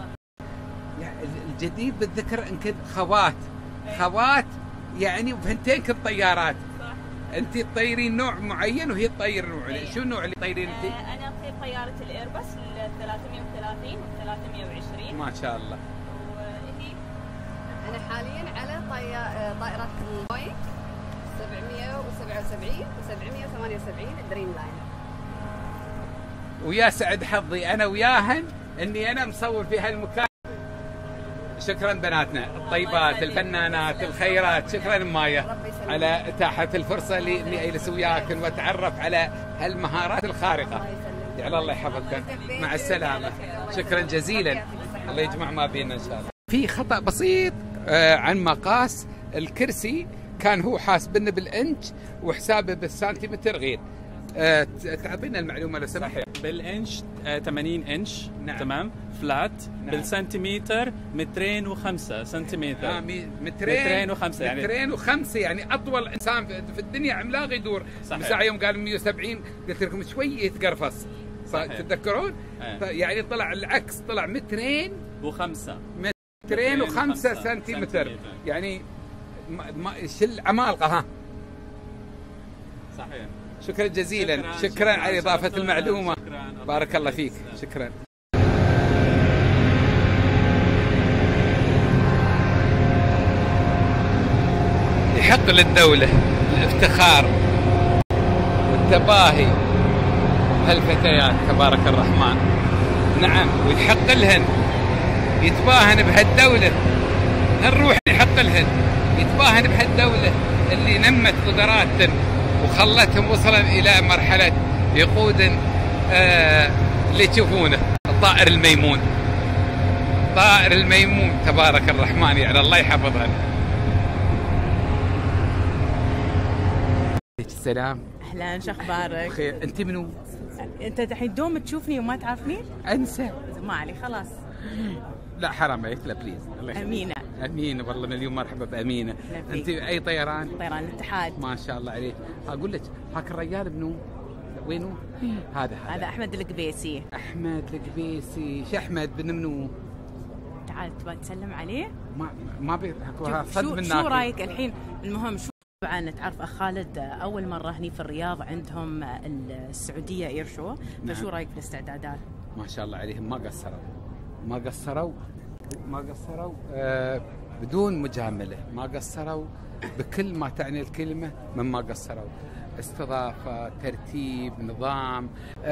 الجدير بالذكر انك خوات يعني بهنتين كل طيارات. انت تطيرين نوع معين وهي تطير نوع. شو النوع اللي تطيرين انت؟
انا اطير طياره الايرباص 330 و 320.
ما شاء الله.
وهي
انا حاليا على طائرات البوينغ 777 و 778 دريم لاين.
ويا سعد حظي انا وياهن اني انا مصور في هالمكان. شكرا بناتنا الطيبات الفنانات الخيرات. شكرا مايا على اتاحه الفرصه لي اني اجلس وياكم واتعرف على هالمهارات الخارقه. يعني الله يحفظكم. مع السلامه. شكرا جزيلا. الله يجمع ما بيننا ان شاء الله. في خطا بسيط عن مقاس الكرسي. كان هو حاسبنا بالانش وحسابه بالسنتيمتر غير. تعطينا المعلومه لو سمحت.
بالانش 80 انش.
نعم.
تمام. فلات.
نعم.
بالسنتيمتر 205 سنتيمتر. 205 يعني
205 يعني اطول انسان في الدنيا. عملاق يدور.
صحيح.
مساء يوم قال 170 قلت لكم شوي يتقرفص.
صحيح.
تتذكرون؟ يعني طلع العكس، طلع مترين مترين وخمسة سنتيمتر، يعني شل عمالقة. ها
صحيح.
شكرا جزيلا، شكرا على إضافة المعلومة. بارك الله فيك، شكرا. يحق للدولة الافتخار والتباهي بهالفتيات تبارك الرحمن. نعم، ويحق لهن يتباهن بهالدولة. نروح يحق لهن يتباهن بهالدولة اللي نمت قدراتهن وخلتهم وصلا إلى مرحلة يقودن اللي تشوفونه الطائر الميمون. طائر الميمون تبارك الرحمن، يعني الله يحفظهن. السلام.
اهلا، شو اخبارك؟
بخير. انت منو؟
انت الحين دوم تشوفني وما تعرفني؟
انسى.
ما علي، خلاص.
لا حرام عليك، لا بليز.
امينه.
امينه، والله مليون مرحبا بامينه. انت اي طيران؟
طيران الاتحاد.
ما شاء الله عليك. اقول لك هاك الرجال منو؟ وينو؟ هذا
احمد القبيسي.
احمد القبيسي. شو احمد بن منو؟
تعال تبغى تسلم عليه؟
ما
شو رايك الحين؟ المهم شو طبعا تعرف اخ خالد اول مره هني في الرياض عندهم السعوديه اير شو، فشو رايك بالاستعدادات؟
ما شاء الله عليهم، ما قصروا بدون مجامله، ما قصروا بكل ما تعني الكلمه مما قصروا. استضافه، ترتيب، نظام،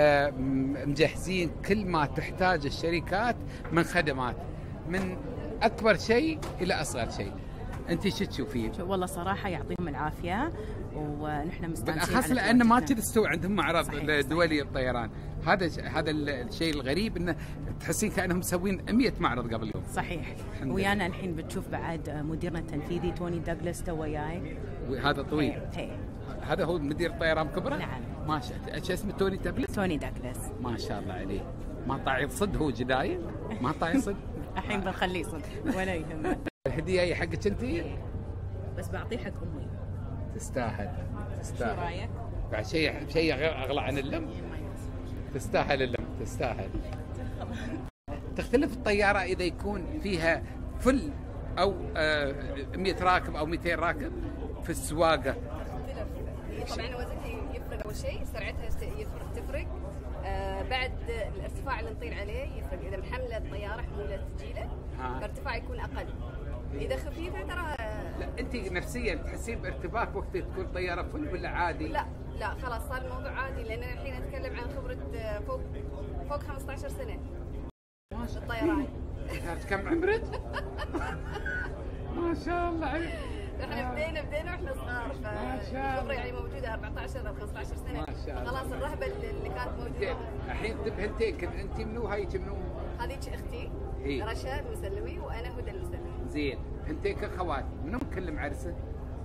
مجهزين كل ما تحتاج الشركات من خدمات، من اكبر شيء الى اصغر شيء. انت شو تشوفين؟
والله صراحه يعطيهم العافيه، ونحن مستانسين
بالاخص لان ما تستوي عندهم معرض دولي الطيران. هذا الشيء الغريب، انه تحسين كانهم مسوين 100 معرض قبل يوم.
صحيح. ويانا الحين بتشوف بعد مديرنا التنفيذي توني دوغلاس تو وياي.
وهذا طويل. هذا هو مدير طيران كبرى؟
نعم.
ما شاء الله. ايش اسمه؟ توني دوغلاس. ما شاء الله عليه. ما طاع صد هو جدايل؟ ما طاع صد؟
الحين بنخليه صد ولا يهمك.
الهديه هي حقك انت؟
بس بعطيه حق امي.
تستاهل.
شو رايك؟
بعد شيء اغلى عن اللم. تستاهل اللم، تستاهل. تختلف الطياره اذا يكون فيها فل او 100 راكب او 200 راكب في السواقه.
طبعا وزنها يفرق، اول شيء سرعتها تفرق. بعد الارتفاع اللي نطير عليه يفرق. اذا محمله الطياره حموله ثقيله فارتفاع يكون اقل. اذا خفيفه ترى
لا، انت نفسيا تحسين بارتباك وقت تكون طياره فل ولا عادي؟
لا خلاص صار الموضوع عادي، لان انا الحين اتكلم عن خبره فوق 15 سنه بالطيران.
كم عمرك؟ ما شاء الله عليك.
احنا بدينا واحنا صغار، فالخبره يعني موجوده 14 او 15 سنه. خلاص الرهبه اللي كانت موجوده.
الحين بهنتين، انت منو هايك منو؟
هذيك اختي رشا المسلوي وانا هدى المسلوي.
زين، هنتين كخوات، منو مكلم عرسه؟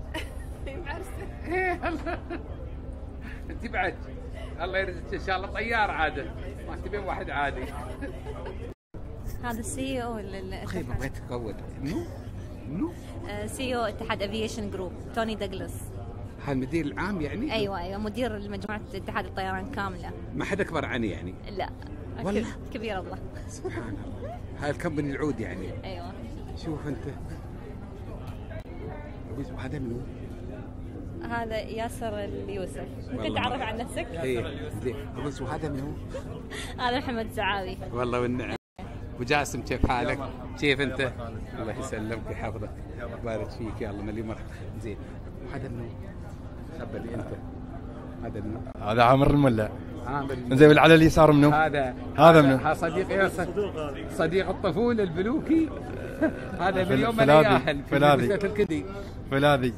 معرسه.
انت بعد الله يرزقك ان شاء الله طيار عاده، ما تبين واحد عادي.
هذا السي او
خير بغيت تقود. منو؟
سي او اتحاد افيشن جروب توني دوغلاس.
هذا المدير العام يعني؟
ايوه مدير مجموعه اتحاد الطيران كامله.
ما حد اكبر عني يعني؟
لا
والله
كبير الله.
سبحان الله. هاي الكمبني العود يعني.
ايوه.
شوف انت. هذا منو؟
هذا ياسر اليوسف. ممكن تعرف عن نفسك؟
ايه زين. وهذا منو؟
هذا محمد الزعاوي.
والله والنعم. ابو جاسم كيف حالك؟ كيف انت؟ الله يسلمك ويحفظك ويبارك فيك، يا الله مليون مرحبا. زين. وهذا منو؟ خبرني انت. هذا منو؟
هذا عامر الملا.
عامر.
زين، على اليسار منو؟ هذا منو؟
هذا صديقي، صديق الطفوله البلوكي. هذا من يوم انا ياهل في الكدي.
فولاذي.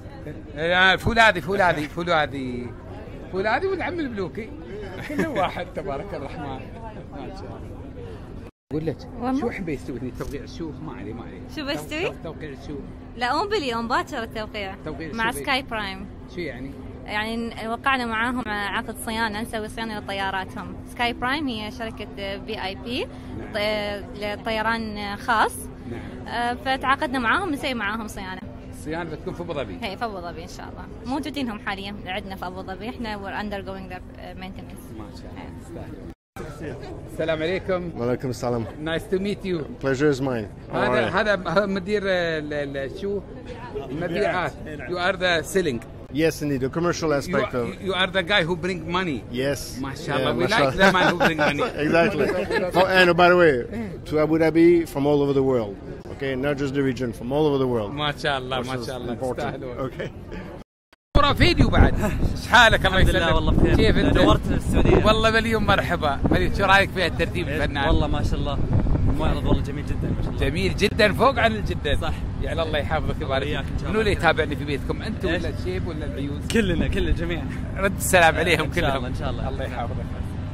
فولاذي والعم البلوكي كل واحد تبارك الرحمن. ما شاء الله. اقول لك شو حبي يستوي توقيع الشوف؟ ما علي
شو بستوي؟
توقيع الشوف.
لا مو باليوم، باكر التوقيع مع سكاي برايم.
شو يعني
وقعنا معاهم عقد صيانه، نسوي صيانه لطياراتهم. سكاي برايم هي شركه VIP لطيران خاص. نعم. فتعاقدنا معاهم نسوي معاهم صيانه.
الصيانه بتكون في ابو ظبي؟
هي في ابو ظبي ان شاء الله. موجودين هم حاليا عندنا في ابو ظبي، احنا we're undergoing their maintenance.
ما شاء الله. السلام عليكم.
وعليكم السلام.
Nice to meet you.
Pleasure is mine.
هذا مدير شو المبيعات. You are the selling.
Yes, indeed, the commercial aspect of.
You are the guy who bring money.
Yes.
MashaAllah, we like the man who bring money.
Exactly. And by the way, to Abu Dhabi from all over the world. Okay, not just the region, from all over the world.
MashaAllah, MashaAllah.
Okay.
صورة فيديو بعد. ايش حالك الله يسلمك؟
الحمد لله والله بخير.
كيف انت؟
نورت السعودية.
والله مليون مرحبا. شو رايك فيها الترتيب الفنان؟
والله ما شاء الله. المعرض والله جميل جدا ما شاء الله.
جميل جدا فوق عن الجدا.
صح.
يعني الله يحفظك ويبارك فيك. منو اللي يتابعني في بيتكم؟ انت ولا الشيب ولا العيوز؟
كلنا جميعا.
رد السلام عليهم كلهم.
ان شاء الله.
الله يحفظك.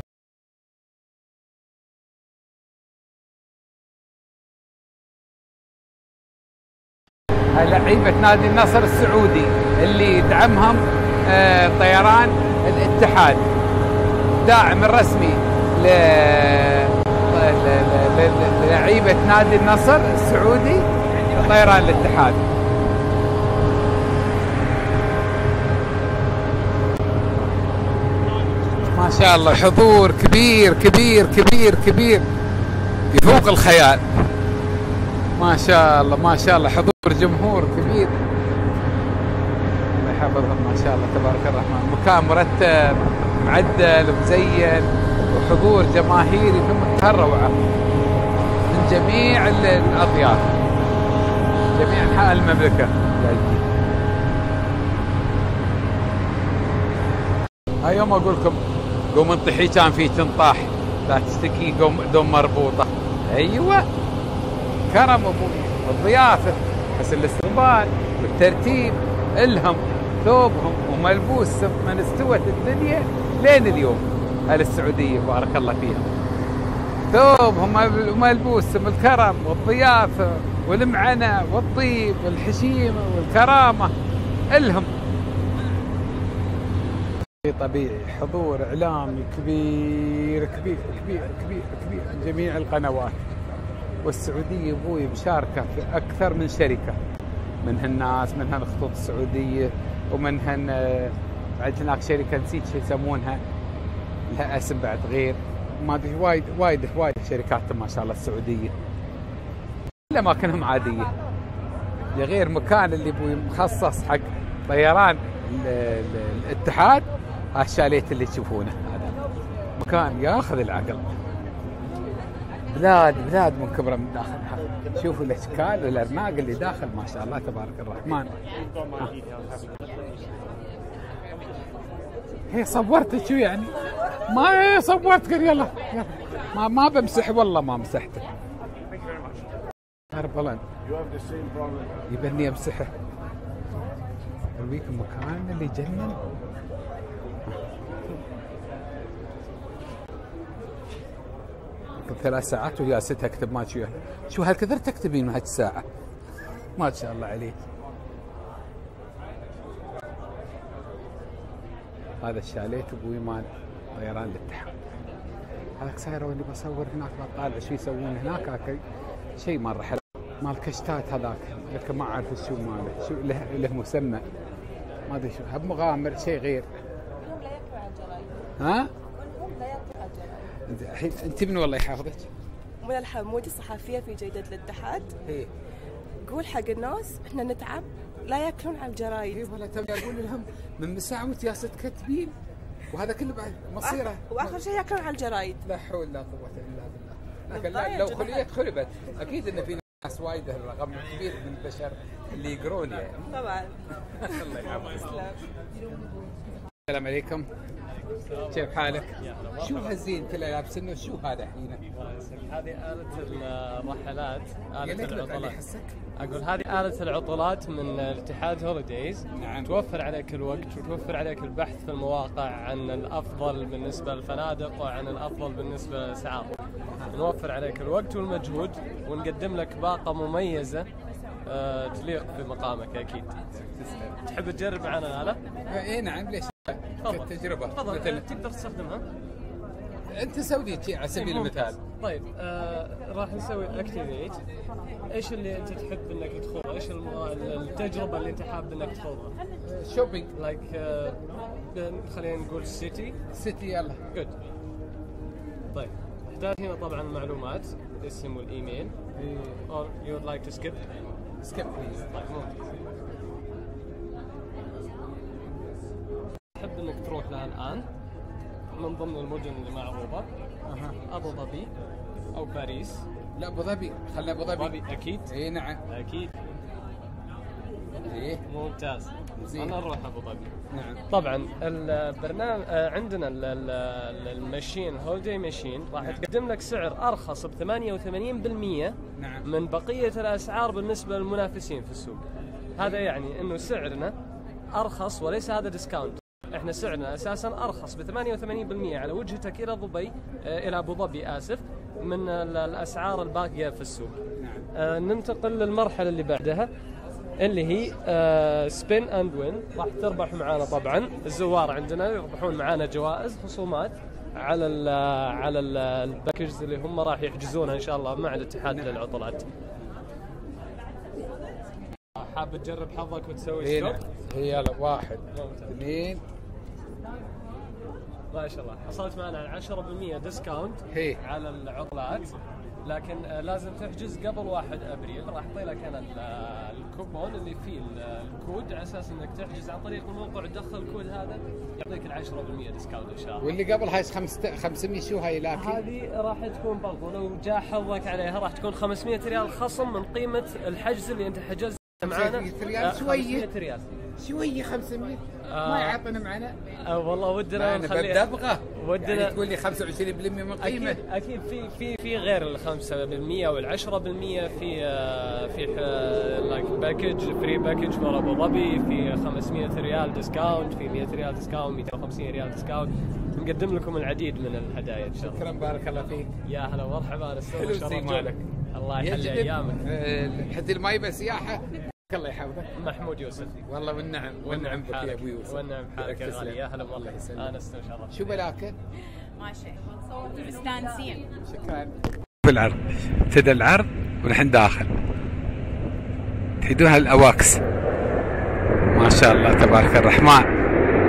لعيبة نادي النصر السعودي اللي يدعمهم طيران الاتحاد، داعم الرسمي للعيبة نادي النصر السعودي طيران الاتحاد. ما شاء الله حضور كبير كبير كبير كبير يفوق الخيال. ما شاء الله ما شاء الله حضور جمهور كبير. الله يحفظهم ما شاء الله تبارك الرحمن. مكان مرتب معدل ومزين وحضور جماهيري بمنتهى الروعة من جميع الأطياف، جميع أنحاء المملكة. هاي يوم أقول لكم قوم انطحي كان في تنطاح، لا تشتكي قوم دوم مربوطة. أيوة كرم أبوي والضيافة، بس الاستقبال والترتيب إلهم ثوبهم وملبوسهم من استوت الدنيا لين اليوم. أهل السعودية بارك الله فيهم، ثوبهم وملبوسهم الكرم والضيافة والمعنى والطيب والحشيمة والكرامة إلهم. طبيعي حضور إعلامي كبير كبير كبير كبير كبير من جميع القنوات، والسعودية ابوي مشاركة في أكثر من شركة، من هالناس من هالخطوط السعودية ومن بعد هناك شركة نسيت شو يسمونها، لها اسم بعد غير ما ادري، وايد شركات ما شاء الله السعودية. كل أماكنهم عادية، غير مكان اللي ابوي مخصص حق طيران الاتحاد. هالشاليت اللي تشوفونه هذا مكان ياخذ العقل. بلاد من كبره من داخل. شوفوا الاشكال والارماق اللي داخل ما شاء الله تبارك الرحمن. هي صورتك شو يعني؟ ما صورتك يلا ما بمسح والله ما مسحته. هربلن يبني امسحه. اوريكم مكان اللي يجنن. ثلاث ساعات وهي ستة اكتب ما شو هالكثر تكتبين من هالساعة ما شاء الله عليك. هذا الشاليت ابوي مال طيران الاتحاد. هذاك سايره واني بصور هناك بطالع شو يسوون هناك شيء مره حلو مال كشتات هذاك، لكن ما اعرف شو ماله، شو له مسمى ما ادري شو، هب مغامر شيء غير. ها؟ الحين انت من والله يحفظك؟
منى الحمودي صحفيه في جريده الاتحاد. قول حق الناس احنا نتعب لا ياكلون على الجرايد.
اي والله تبي اقول لهم من ساعه وانت جالسه تكتبين وهذا كله بعد مصيره.
واخر شيء ياكلون على الجرايد.
لا حول ولا قوه الا بالله. لكن لو خليت خربت اكيد ان في ناس وايد الرقم كبير من البشر اللي يقرون يعني.
طبعا.
الله يحفظك. السلام عليكم. كيف حالك؟ شو هالزين كله لابسنه وشو هذا الحين؟
هذه آلة الرحلات، آلة العطلات. أقول هذه آلة العطلات من الاتحاد هوليديز.
نعم.
توفر عليك الوقت وتوفر عليك البحث في المواقع عن الأفضل بالنسبة للفنادق وعن الأفضل بالنسبة للأسعار. نوفر عليك الوقت والمجهود ونقدم لك باقة مميزة تليق بمقامك أكيد. تحب تجرب معنا الآلة؟
إيه نعم ليش؟ كتجربة.
تفضل تقدر تستخدمها.
أنت سوي شيء على سبيل المثال.
طيب راح نسوي اكتيفيت. ايش اللي انت تحب انك تخوضه؟ ايش التجربه اللي انت حاب انك تخوضها؟
شوبينج
لايك خلينا نقول سيتي
يلا.
جود. تحتاج هنا طبعا المعلومات، الاسم والايميل. or you would like to skip please. طيب ممتاز. تحب انك تروح لها الان من ضمن المدن اللي معروضه. ابو ظبي او باريس.
لا ابو ظبي، خلينا ابو ظبي.
اكيد.
اي نعم
اكيد.
ايه
ممتاز. انا نروح ابو ظبي.
نعم.
طبعا البرنامج عندنا الماشين هوليداي ماشين راح تقدم لك سعر ارخص ب 88%
نعم.
من بقيه الاسعار بالنسبه للمنافسين في السوق. هذا يعني انه سعرنا ارخص وليس هذا ديسكاونت. احنا سعرنا اساسا ارخص ب 88% على وجهتك الى دبي، الى ابو ظبي اسف، من الاسعار الباقيه في السوق. نعم. ننتقل للمرحله اللي بعدها اللي هي سبين اند وين. راح تربح معانا طبعا الزوار عندنا يربحون معانا جوائز خصومات على الباكجز اللي هم راح يحجزونها ان شاء الله مع الاتحاد للعطلات. حاب تجرب حظك وتسوي ستوب؟
يلا 1 2
ما شاء الله حصلت معنا 10% ديسكاونت على العطلات، لكن لازم تحجز قبل 1 ابريل. راح اعطي لك انا الكوبون اللي فيه الكود على اساس انك تحجز عن طريق الموقع، تدخل الكود هذا يعطيك ال 10% ديسكاونت ان شاء الله.
واللي قبل هاي 500 شو هاي لاكي؟
هذه راح تكون برضو لو جاء حظك عليها راح تكون 500 ريال خصم من قيمه الحجز اللي انت حجزت معنا.
500 ريال شويه
500 ريال
شويه 500 ما يعطينا معنا.
والله ودنا
نخليها بدبغه،
ودنا
يعني تقول لي 25% من قيمه.
اكيد في غير ال 5% وال 10% في لايك باكج فري باكج فور ابو ظبي، في 500 ريال ديسكاونت، في 100 ريال ديسكاونت، 250 ريال ديسكاونت. نقدم لكم العديد من الهدايا ان شاء الله.
شكرا بارك الله فيك.
يا هلا ومرحبا.
حلو استمالك.
الله يحلي ايامك.
حد ما يبى سياحه الله يحفظك.
محمود يوسف.
والله والنعم بك يا ابو يوسف.
والنعم بحالك يا غالي. يا هلا والله انا استشرفت.
شو بلاكل؟
ما شيء مستانسين.
شكرا. بالعرض ابتدى العرض ونحن داخل تحدوها الاواكس ما شاء الله تبارك الرحمن.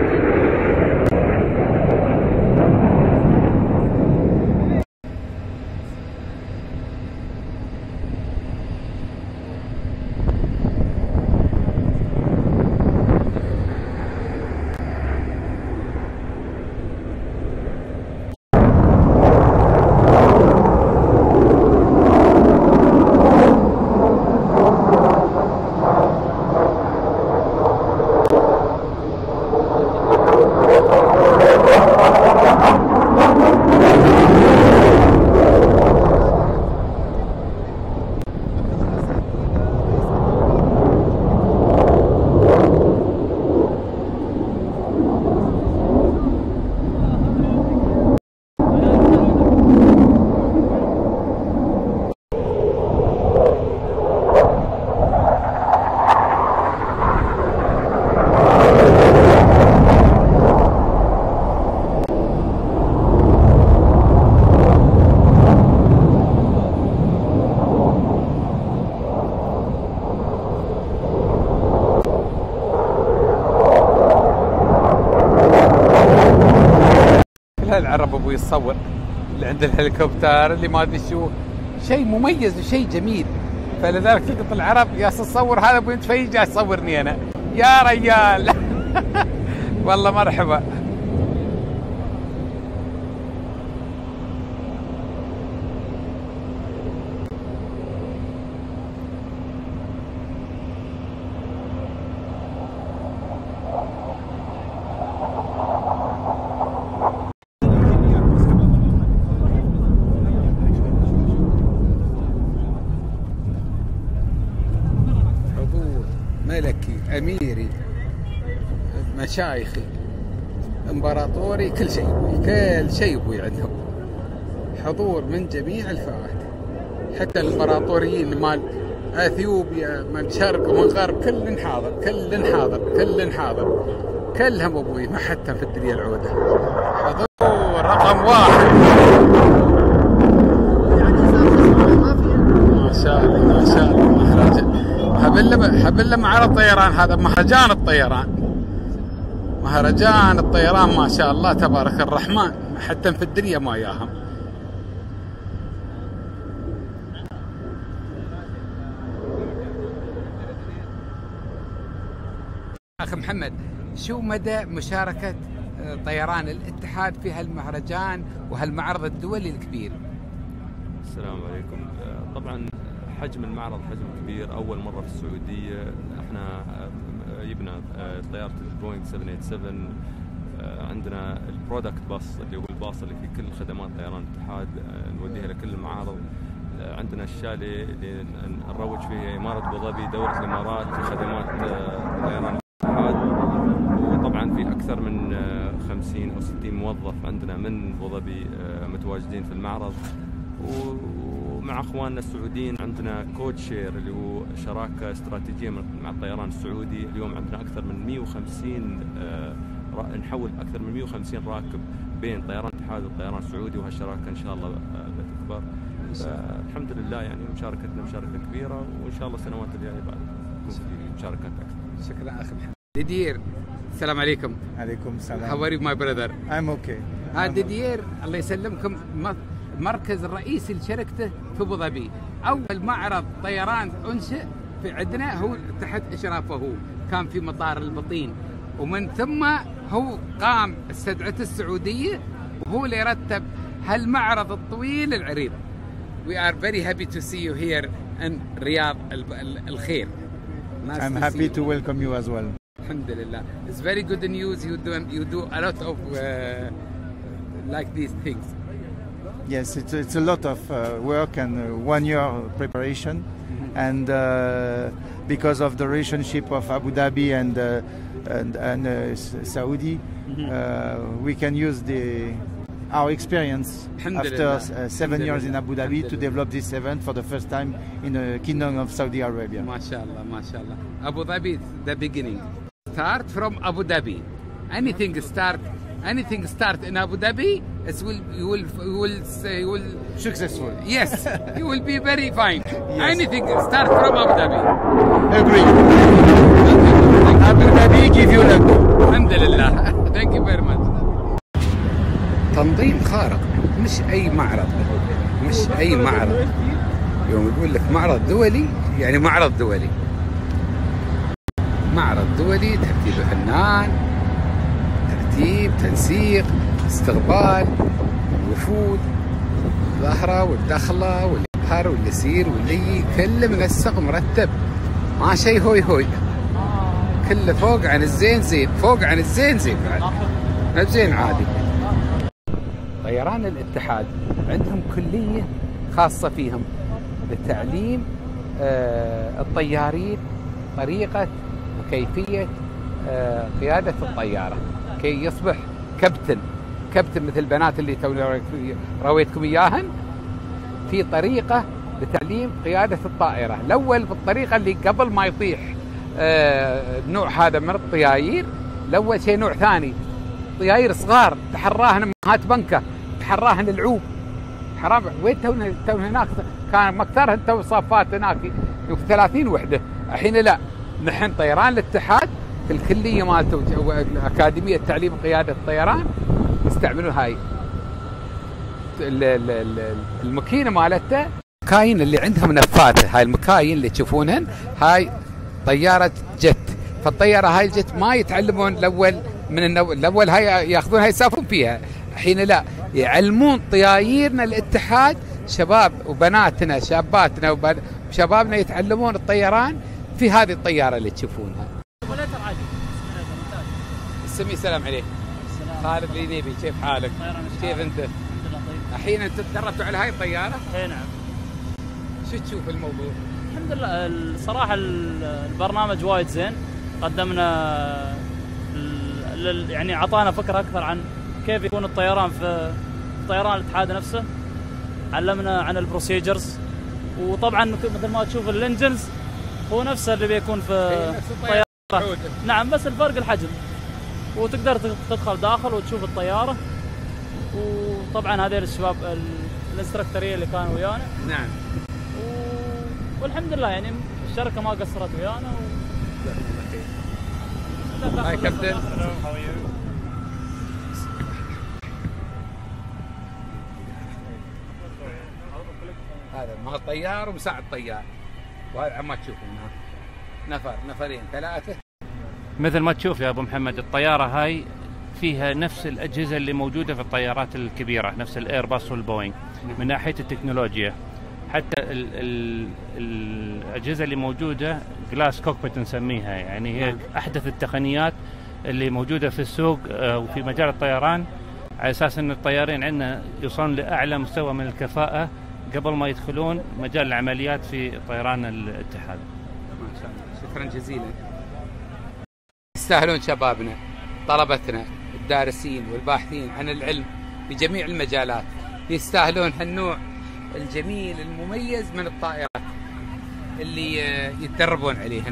العرب ابوي يتصور اللي عند الهليكوبتر اللي ما ادري شو، شيء مميز وشيء جميل. فلذلك تلقط العرب يا تصور هذا ابوي متفيج جاي يصورني انا يا ريال. والله مرحبا. ملكي اميري مشايخي امبراطوري كل شيء كل شيء ابوي عندهم حضور من جميع الفئات، حتى الامبراطوريين مال اثيوبيا من شرق ومن غرب كل حاضر كل حاضر كل حاضر كلهم ابوي ما حتى في الدنيا العوده. حضور رقم 1 ما شاء الله ما شاء الله. حبل معرض طيران، هذا مهرجان الطيران، مهرجان الطيران ما شاء الله تبارك الرحمن، حتى في الدنيا ما ياهم. أخ محمد، شو مدى مشاركة طيران الاتحاد في هالمهرجان وهالمعرض الدولي الكبير؟
السلام عليكم. طبعا حجم المعرض حجم كبير، أول مرة في السعودية. احنا جبنا طيارة البوينغ 787، عندنا البرودكت باص اللي هو الباص اللي فيه كل خدمات طيران الاتحاد، نوديها لكل المعارض. عندنا الشالي اللي نروج فيه إمارة أبو ظبي، دولة الإمارات، في خدمات طيران الاتحاد. وطبعا في أكثر من 50 أو 60 موظف عندنا من أبو ظبي متواجدين في المعرض. ومع اخواننا السعوديين عندنا كود شير اللي هو شراكه استراتيجيه مع الطيران السعودي. اليوم عندنا اكثر من 150 نحول اكثر من 150 راكب بين طيران الاتحاد والطيران السعودي، وهالشراكه ان شاء الله بتكبر. الحمد لله يعني مشاركتنا مشاركه كبيره، وان شاء الله السنوات الجايه بعد يكون في مشاركات اكثر.
شكرا اخي محمد. ديدير، السلام عليكم.
عليكم السلام.
How are you my brother?
I'm okay.
ديدير الله يسلمكم، مركز الرئيسي لشركته في ابو ظبي. اول معرض طيران انشئ في عندنا هو تحت اشرافه، هو كان في مطار البطين، ومن ثم هو قام استدعته السعوديه وهو اللي رتب هالمعرض الطويل العريض. We are very happy to see you here in رياض الخير.
I'm happy to welcome you as well.
الحمد لله. It's very good news. You do a lot of like these things.
Yes, it's a lot of work and 1 year preparation, and because of the relationship of Abu Dhabi and Saudi, we can use our experience after 7 years in Abu Dhabi to develop this event for the first time in the Kingdom of Saudi Arabia.
ما شاء الله ما شاء الله. Abu Dhabi is the beginning. Start from Abu Dhabi. Anything start in Abu Dhabi, you will
successful.
Yes, you will be very fine. Yes. Anything start from Abu Dhabi.
Agree. Abu Dhabi give you luck.
الحمد لله. Thank you very much. تنظيم خارق، مش أي معرض، يوم يقول لك معرض دولي يعني معرض دولي. معرض دولي ترتيبه فنان، ترتيب، تنسيق، استقبال، وفود، الظهرة والدخلة واليظهر واليسير واللي كله منسق مرتب، ما شيء هوي كله فوق عن الزين زين، فوق عن الزين زين بعد زين عادي. طيران الاتحاد عندهم كلية خاصة فيهم لتعليم الطيارين طريقة وكيفية قيادة الطيارة كي يصبح كابتن مثل البنات اللي رويتكم إياهن. في طريقة لتعليم قيادة الطائرة، الأول بالطريقة اللي قبل ما يطيح النوع هذا من الطياير، الأول شيء نوع ثاني طياير صغار تحراهن مهات بنكة، تحراهن العوب حرام. وين تو هناك كان مكثرهن تو صافات هناك 30 وحدة. الحين لا، نحن طيران الاتحاد في الكلية مالته أكاديمية تعليم قيادة الطيران يستعملون هاي الماكينة مالته، المكاين اللي عندهم نفاثة. هاي المكاين اللي تشوفونهن هاي طيارة جت، فالطيارة هاي الجت ما يتعلمون الأول هاي ياخذونها يسافرون فيها. الحين لا، يعلمون طيايرنا الاتحاد، شباب وبناتنا شاباتنا وشبابنا يتعلمون الطيران في هذه الطيارة اللي تشوفونها. السمي السلام عليك. خالد الينيبي، كيف حالك؟ كيف انت؟
الحمد لله طيب.
الحين انت تدربتوا على هاي الطيارة؟
اي نعم.
شو تشوف الموضوع؟
الحمد لله الصراحة البرنامج وايد زين، قدمنا يعني اعطانا فكرة اكثر عن كيف يكون الطيران في طيران الاتحاد نفسه، علمنا عن البروسيجرز، وطبعا مثل ما تشوف الانجنز هو نفسه اللي بيكون في الطيارة. نعم، بس الفرق الحجم، وتقدر تدخل داخل وتشوف الطيارة. وطبعا هذول الشباب الانستركتورية اللي كانوا ويانا.
نعم.
والحمد لله يعني الشركة ما قصرت ويانا.
هاي كابتن. هذا ما طيار ومساعد طيار، وهذا عما تشوفون نفرين 3
مثل ما تشوف يا ابو محمد الطياره هاي فيها نفس الاجهزه اللي موجوده في الطيارات الكبيره، نفس الايرباص والبوينغ من ناحيه التكنولوجيا. حتى الاجهزه اللي موجوده جلاس كوكبيت نسميها، يعني هي احدث التقنيات اللي موجوده في السوق وفي مجال الطيران، على اساس ان الطيارين عندنا يوصلون لاعلى مستوى من الكفاءه قبل ما يدخلون مجال العمليات في طيران الاتحاد.
ما شاء الله، شكرا جزيلا. يستاهلون شبابنا، طلبتنا الدارسين والباحثين عن العلم في جميع المجالات، يستاهلون هالنوع الجميل المميز من الطائرات اللي يتدربون عليهن.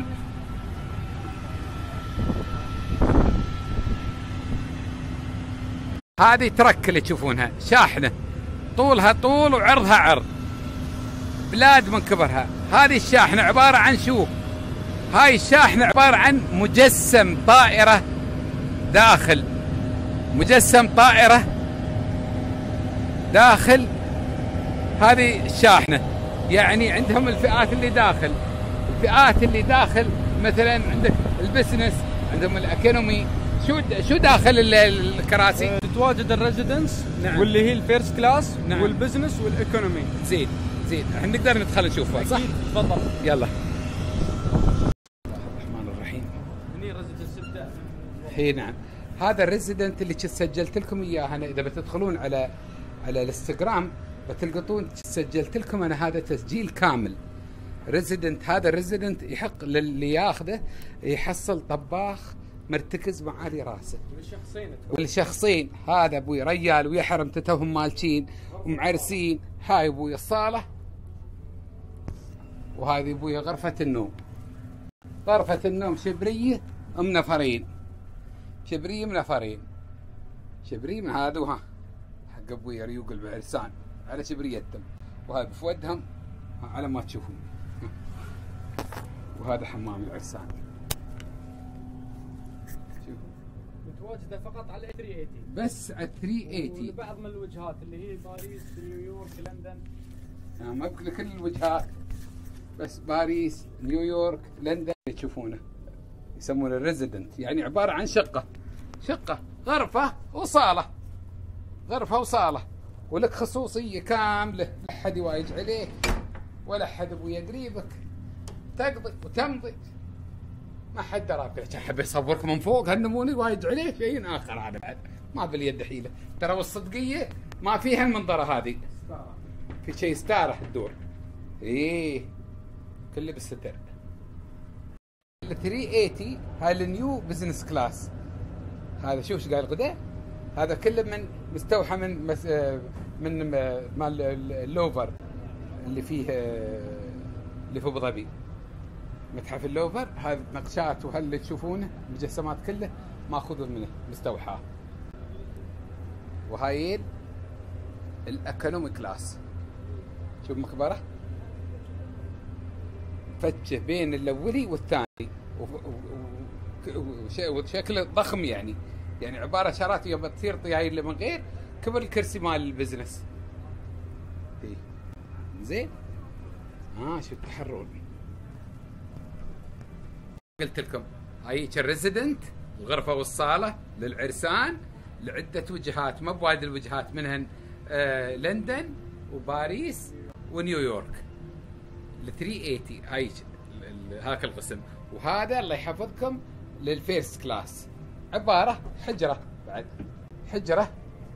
هذه ترك اللي تشوفونها شاحنة طولها طول وعرضها عرض، بلاد من كبرها. هذه الشاحنة عبارة عن شو؟ هاي الشاحنة عبارة عن مجسم طائرة داخل، مجسم طائرة داخل هذه الشاحنة. يعني عندهم الفئات اللي داخل، الفئات اللي داخل مثلا عندك البزنس، عندهم الايكونومي. شو داخل الكراسي؟
تتواجد الريزيدنس،
نعم،
واللي هي الفيرست كلاس،
نعم،
والبزنس والايكونومي.
زين زين، احنا نقدر ندخل نشوفها صح؟
تفضل.
يلا. الرحمن الرحيم.
هني ريزيدنس تبدا.
اي نعم، هذا الريزيدنت اللي سجلت لكم اياه انا. اذا بتدخلون على الانستغرام بتلقطون سجلت لكم انا هذا تسجيل كامل. ريزيدنت، هذا الريزيدنت يحق للي ياخذه يحصل طباخ مرتكز معالي راسه والشخصين. هذا ابوي ريال ويا حرمته توهم مالشين ومعرسين. هاي ابوي الصاله، وهذه ابوي غرفه النوم. غرفه النوم شبريه منفرين، شبريه منفرين، شبريه من هذا وها حق ابوي ريوق العرسان على شبريتهم، وهذا بفودهم على ما تشوفون. وهذا حمام العرسان.
متواجده فقط على 380
بس على 380
وبعض من الوجهات اللي هي باريس، نيويورك، لندن.
ما بكل كل الوجهات، بس باريس، نيويورك، لندن تشوفونه. يسمونه الريزيدنت، يعني عباره عن شقه غرفه وصاله، غرفه وصاله، ولك خصوصيه كامله. لا احد يوايج عليك ولا احد ابويا قريبك، تقضي وتمضي، ما حد دراك. احب اصورك من فوق هالنموني وايد عليه شيء اخر. هذا بعد ما باليد حيله، ترى والصدقيه ما فيها المنظره هذه، في شيء ستاره تدور. ايه كله بالستر. ال 380 هاي النيو بزنس كلاس. هذا شوف ايش قال غدا، هذا كله من مستوحى من مال اللوفر اللي فيه اللي في ابو ظبي، متحف اللوفر. هذه النقشات وهاللي تشوفونه المجسمات كله ماخذ منه مستوحاه. وهاي الايكونومي كلاس، شوف مخبره فتشه بين الاولي والثاني، وشكله ضخم يعني عباره شرات يوم تصير طياير اللي من غير كبر الكرسي مال البزنس. زين. شو التحرر. قلت لكم هايك الريزيدنت، الغرفه والصاله للعرسان لعده وجهات، ما بوايد الوجهات، منهن لندن وباريس ونيويورك. ال 380 هايك هاك القسم. وهذا الله يحفظكم للفيرست كلاس، عباره حجره، بعد حجره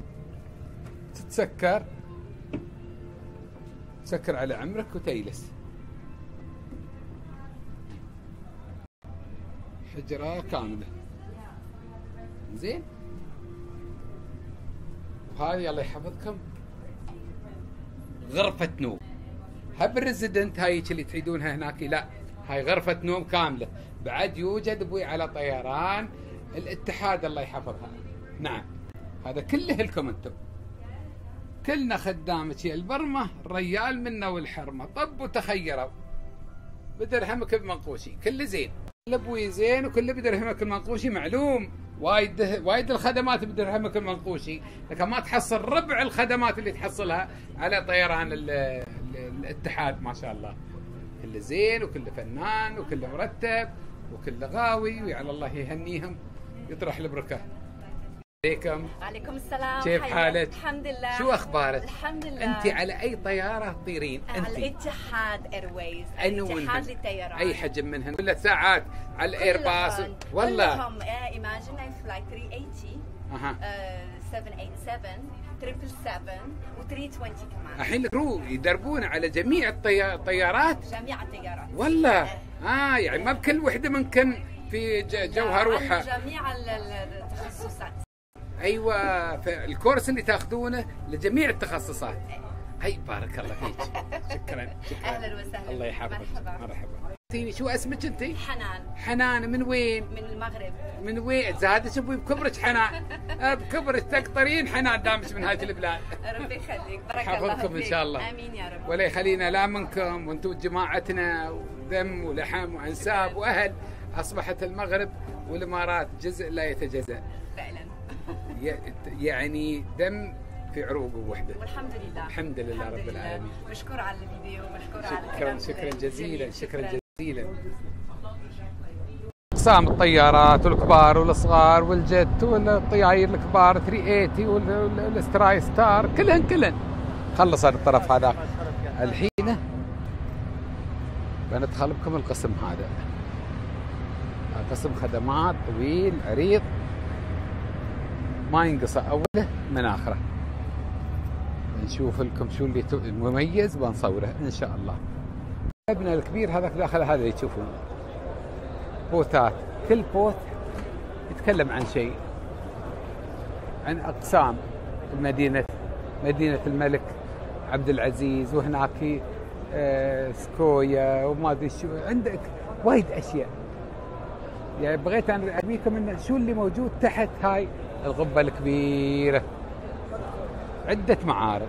تسكر على عمرك وتجلس. حجرة كاملة. زين. وهذه الله يحفظكم غرفة نوم. هب الريزيدنت هاي اللي تعيدونها هناك، لا هاي غرفة نوم كاملة. بعد يوجد ابوي على طيران الاتحاد الله يحفظها. نعم هذا كله لكم انتم، كلنا خدامك البرمة الريال منا والحرمة. طب وتخيروا بدرهمك بمنقوشي، كله زين، كل ابوي زين وكله بدرهمك المنقوشي. معلوم وايد الخدمات بدرهمك المنقوشي، لكن ما تحصل ربع الخدمات اللي تحصلها على طيران الاتحاد. ما شاء الله كله زين وكله فنان وكله مرتب وكله غاوي، وعلى الله يهنيهم يطرح البركه. عليكم.
وعليكم السلام.
كيف حالك؟
الحمد لله.
شو اخبارك؟
الحمد لله.
انت على اي طياره تطيرين؟ انت
على الاتحاد ايرويز.
انو
الاتحاد للطيران.
اي حجم منهن؟ ولا ساعات على الايرباص؟ والله
كلهم. ايماجين اي فلاي 380 787 777 و320 كمان.
الحين الكرو يدربون على جميع الطيارات؟
جميع الطيارات.
والله يعني ما بكل وحده ممكن في جوها روحها.
جميع التخصصات.
ايوه، الكورس اللي تاخذونه لجميع التخصصات. هي بارك الله فيك. شكرا.
اهلا وسهلا.
الله يحفظك.
مرحبا.
شو اسمك انت؟
حنان.
حنان من وين؟
من المغرب.
من وين؟ زادت ابوي بكبرك حنان. بكبرك تقطرين حنان دامش من هذه البلاد.
ربي يخليك. بارك الله فيك.
يحفظكم ان شاء الله.
امين يا رب.
ولا يخلينا لا منكم، وانتم جماعتنا ودم ولحم وانساب واهل. اصبحت المغرب والامارات جزء لا يتجزأ.
فعلا.
يعني دم في عروق وحده.
والحمد لله.
الحمد لله رب العالمين.
مشكور على الفيديو ومشكور على الكلام.
شكرا جزيلا. شكرا جزيلا. اقسام الطيارات والكبار والصغار والجت والطياير الكبار 380 والاستراي ستار كلهن خلص الطرف هذا. الحين بندخل بكم القسم هذا، قسم خدمات طويل عريض ما ينقص اوله من اخره. نشوف لكم شو اللي المميز ونصوره ان شاء الله. المبنى الكبير هذاك داخل هذا اللي تشوفون بوثات، كل بوث يتكلم عن شيء، عن اقسام مدينه الملك عبد العزيز، وهناك سكويا وما ادري شو، عندك وايد اشياء. يعني بغيت انا اريكم ان شو اللي موجود تحت هاي القبه الكبيره. عده معارض،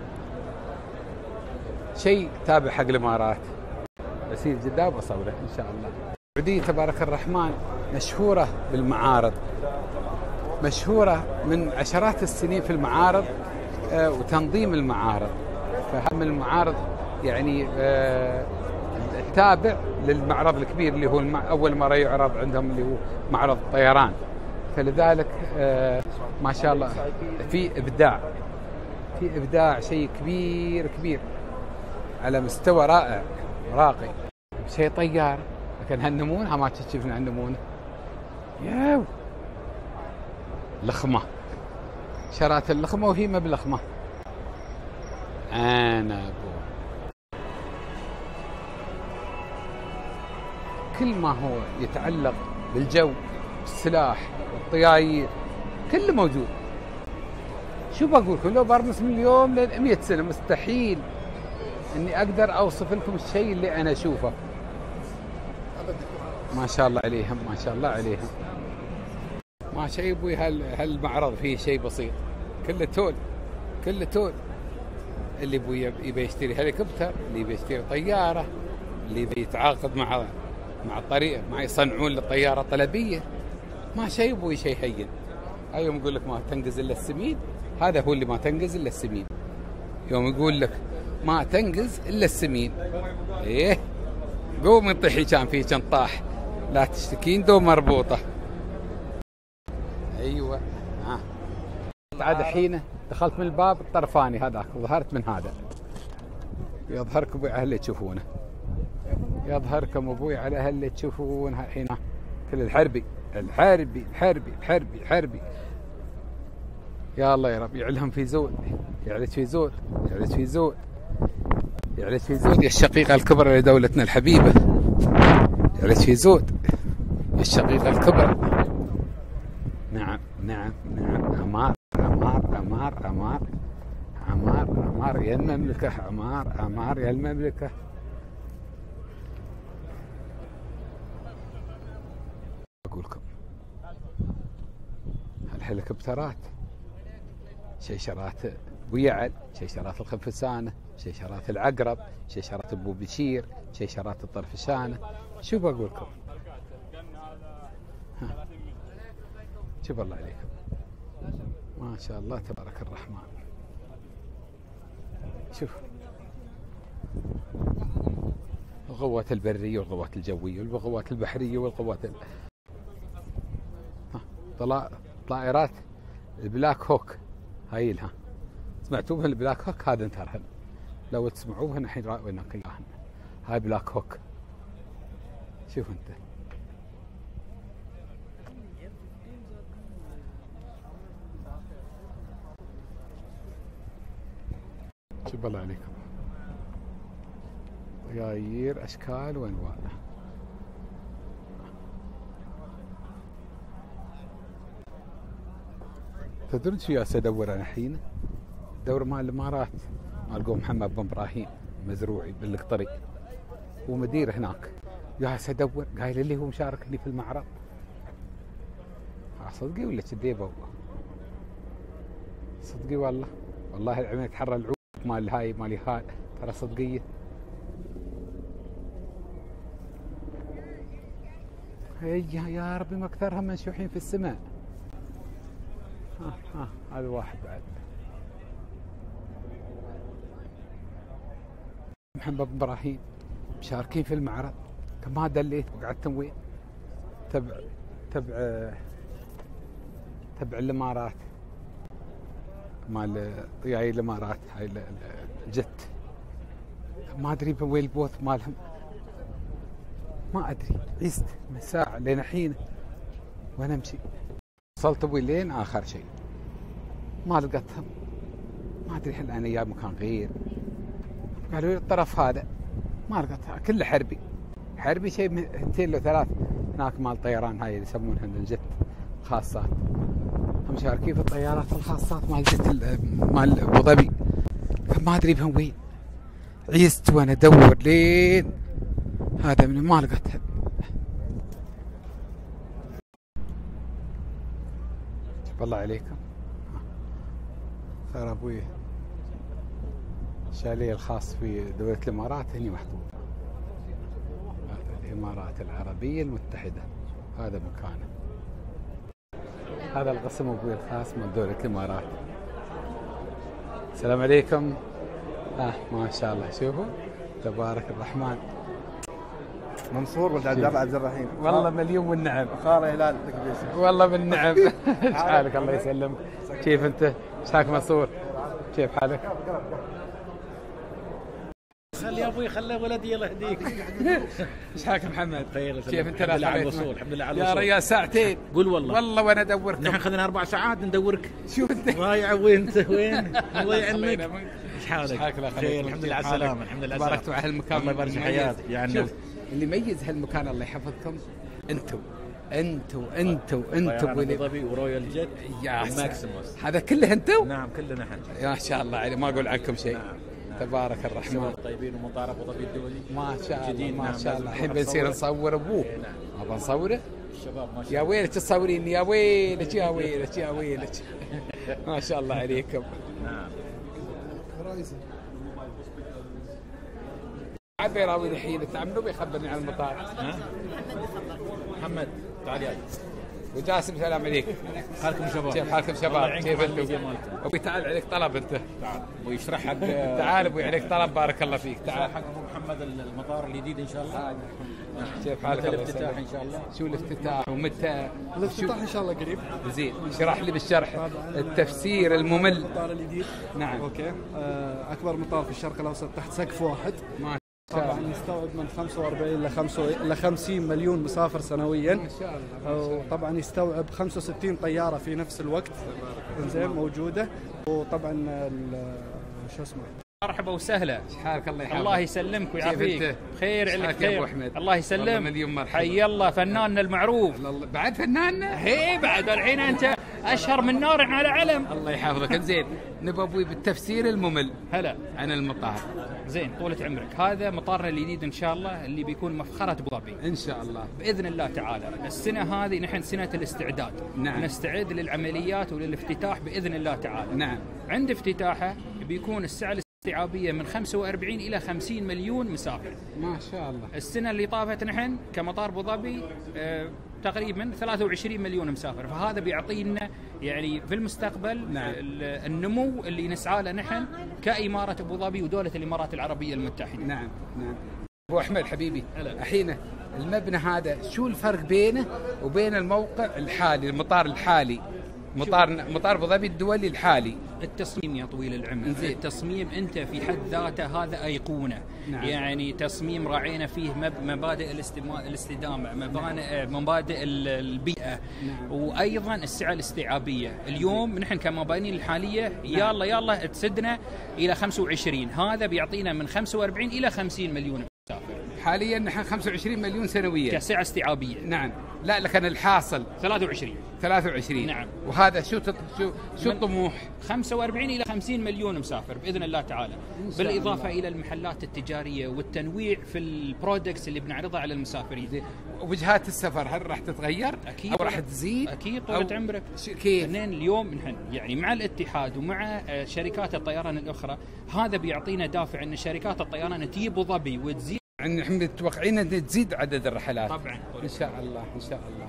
شيء تابع حق الامارات. بسير جده وبصوره ان شاء الله. السعوديه تبارك الرحمن مشهوره بالمعارض، مشهوره من عشرات السنين في المعارض وتنظيم المعارض. فهم المعارض يعني تابع للمعرض الكبير اللي هو اول مره يعرض عندهم اللي هو معرض الطيران. فلذلك ما شاء الله في ابداع شيء كبير على مستوى رائع راقي. شيء طيار لكن هالنمونه ما تشوفنا هالنمونه. ياو لخمه، شرات اللخمه وهي ما بلخمه. انا ابو كل ما هو يتعلق بالجو، السلاح، الطياير، كله موجود. شو بقول لكم؟ لو برمس من اليوم ل 100 سنه مستحيل اني اقدر اوصف لكم الشيء اللي انا اشوفه. ما شاء الله عليهم، ما شاء الله عليهم. ما شيء ابوي هالمعرض فيه شيء بسيط، كله تول. اللي ابوي يبي يشتري هليكوبتر، اللي يبي يشتري طياره، اللي يبي يتعاقد مع الطريق ما يصنعون للطياره طلبيه. ما شيء ابوي شيء هين. يوم يقول لك ما تنقز الا السمين، هذا هو اللي ما تنقز الا السمين. يوم يقول لك ما تنقز الا السمين، ايه قوم انطحي كان فيه كان طاح، لا تشتكين دو مربوطه. ايوه عاد الحين دخلت من الباب الطرفاني هذاك وظهرت من هذا. يظهركم ابوي على اللي تشوفونه، يظهركم ابوي على هاللي تشوفونه الحين. كل الحربي. يا الله يا رب يعلهم في زود، يعلج في زود يا الشقيقة الكبرى لدولتنا الحبيبة. يعلج في زود يا الشقيقة الكبرى. نعم عمار يا المملكة، عمار يا المملكة. أقول لكم الهليكوبترات، شيشرات بويعل، شيشرات الخنفسانة، شيشرات العقرب، شيشرات ابو بشير، شيشرات الطرفشانة. شو بقول لكم؟ شوف الله عليكم، ما شاء الله تبارك الرحمن. شوف الغوات البريه والغوات الجويه والغوات البحريه والغوات طائرات البلاك هوك هاي لها. سمعتوا بها البلاك هوك؟ هذا انترهن، لو تسمعوا بها الحين راويناك اياهن. هاي بلاك هوك، شوف انت. شوف الله عليكم، طياير اشكال وانواع. تدرون شو ياس ادور انا الحين؟ دور مال الامارات، مال قوم محمد بن ابراهيم مزروعي بالقطري، هو مدير هناك. ياس ادور، قايل لي هو مشاركني في المعرض. صدقي ولا كذيبه؟ صدقي والله، والله العين تحرى العود مال هاي مالي هاي، ترى صدقيه. هي يا ربي ما اكثرها منشوحين في السماء. هذا واحد بعد محمد بن ابراهيم مشاركين في المعرض. ما دليت وقعدتم وين؟ تبع الامارات، مال طياري الامارات هاي الجت. ما ادري وين البوث مالهم، ما ادري. عيست من ساعه لين الحين وانا امشي، وصلت ابوي لين اخر شيء ما لقيتهم. ما ادري هل انا جاي مكان غير. قالوا لي الطرف هذا، ما لقيتها، كله حربي شيء 2 لو 3 هناك مال طيران هاي اللي يسمونها الجت خاصات. هم مشاركين في الطيارات الخاصات مال جت مال ابو ظبي. ما ادري بهم وين. عيست وانا ادور لين هذا من ما لقيتها. شوف الله عليكم. صار ابوي الشاليه الخاص في دولة الامارات هني محطوط. الامارات العربية المتحدة، هذا مكانه. هذا القسم ابوي الخاص من دولة الامارات. السلام عليكم. ما شاء الله، شوفوا تبارك الرحمن.
منصور ولد عبد الرحيم.
والله مليون والنعم.
خال هلال
والله بالنعم. ايش حالك؟ الله يسلمك. كيف انت؟ ايش حالك منصور؟ كيف حالك؟
خلي يا ابوي، خلي ولدي الله يهديك.
ايش حالك محمد؟
خير.
كيف انت؟
الحمد لله على الوصول، الحمد لله على الوصول.
يا ريال ساعتين.
قول والله
وانا ادورك.
نحن خذنا 4 ساعات ندورك.
شوف انت
ضايع. وين انت؟ وين؟ الله يعينك. ايش حالك؟
خير
الحمد لله على السلامه. الحمد لله على
السلامه. باركتوا على هالمكان.
الله يبارك في حياتك. يعني
اللي يميز هالمكان الله يحفظكم انتم
ابو ظبي ورويال جيت
وماكسيموس. هذا كله انتم؟
نعم كلنا نحن.
ما شاء الله عليه، ما اقول عنكم شيء.
نعم.
تبارك الرحمن.
شباب طيبين ومطار ابو ظبي الدولي.
ما شاء الله ما شاء الله. الحين بنصير نصور ابوه.
نعم.
ابى نصوره؟
الشباب ما شاء
يا ويلك تصوريني، يا ويلك يا ويلك يا ويلك. ما شاء الله عليكم.
نعم.
عاد بيراوي الحين تعملوا بيخبرني عن المطار.
محمد تعال ياي.
وجاسم سلام عليك.
حالكم شباب؟
كيف حالكم شباب؟ كيف انتم؟ ابوي تعال عليك طلب انت.
تعال ابوي اشرح حق.
تعال ابوي عليك طلب، بارك الله فيك. تعال
حق ابو محمد المطار الجديد ان شاء الله.
كيف حالك؟
الافتتاح ان شاء الله.
شو الافتتاح ومتى؟
الافتتاح ان شاء الله قريب.
زين، اشرح لي بالشرح التفسير الممل.
المطار الجديد.
نعم.
اوكي. اكبر مطار في الشرق الاوسط تحت سقف واحد. طبعا يستوعب من 45 إلى 50 مليون مسافر سنويا.
ما شاء الله.
وطبعا يستوعب 65 طياره في نفس الوقت. زين موجوده. وطبعا شو اسمه،
مرحبا وسهلا.
حالك؟ الله يحفظك.
الله يسلمك ويعافيك. خير عليك خير. الله يسلم.
والله مليون مرحبا.
حي الله فناننا المعروف.
بعد فناننا؟
هي بعد الحين انت اشهر من نار على علم.
الله يحفظك. زين، نبوي بالتفسير الممل
هلا
عن المطار.
زين طولة عمرك. هذا مطارنا الجديد ان شاء الله اللي بيكون مفخرة ابو ظبي
ان شاء الله
باذن الله تعالى. السنة هذه نحن سنة الاستعداد.
نعم.
نستعد للعمليات وللافتتاح باذن الله تعالى.
نعم.
عند افتتاحه بيكون السعة الاستيعابية من 45 إلى 50 مليون مسافر.
ما شاء الله.
السنة اللي طافت نحن كمطار ابو ظبي تقريبا 23 مليون مسافر، فهذا بيعطينا يعني في المستقبل.
نعم.
النمو اللي نسعى له نحن كإمارة ابو ظبي ودولة الإمارات العربية المتحدة.
نعم. ابو احمد حبيبي، الحين المبنى هذا شو الفرق بينه وبين الموقع الحالي، المطار الحالي، مطار ابو ظبي الدولي الحالي؟
التصميم يا طويل العمر، التصميم انت في حد ذاته هذا ايقونه. نعم. يعني تصميم راعينا فيه مبادئ الاستدامه، مبادئ البيئه. نعم. وايضا السعه الاستيعابيه. اليوم نحن كمبانين الحاليه نعم. يلا تسدنا الى 25، هذا بيعطينا من 45 الى 50 مليون مسافر.
حاليا نحن 25 مليون سنويا
كسعه استيعابيه.
نعم. لا لكن الحاصل 23.
نعم.
وهذا شو الطموح؟
45 الى 50 مليون مسافر باذن الله تعالى، بالاضافه الى المحلات التجاريه والتنويع في البرودكتس اللي بنعرضها على المسافرين.
وجهات السفر هل راح تتغير؟
اكيد.
او راح تزيد؟
اكيد طولة عمرك.
كيف؟
اليوم نحن يعني مع الاتحاد ومع شركات الطيران الاخرى، هذا بيعطينا دافع ان شركات الطيران تجي ابو ظبي وتزيد.
يعني نحن متوقعين ان تزيد عدد الرحلات.
طبعا
ان شاء الله ان شاء الله.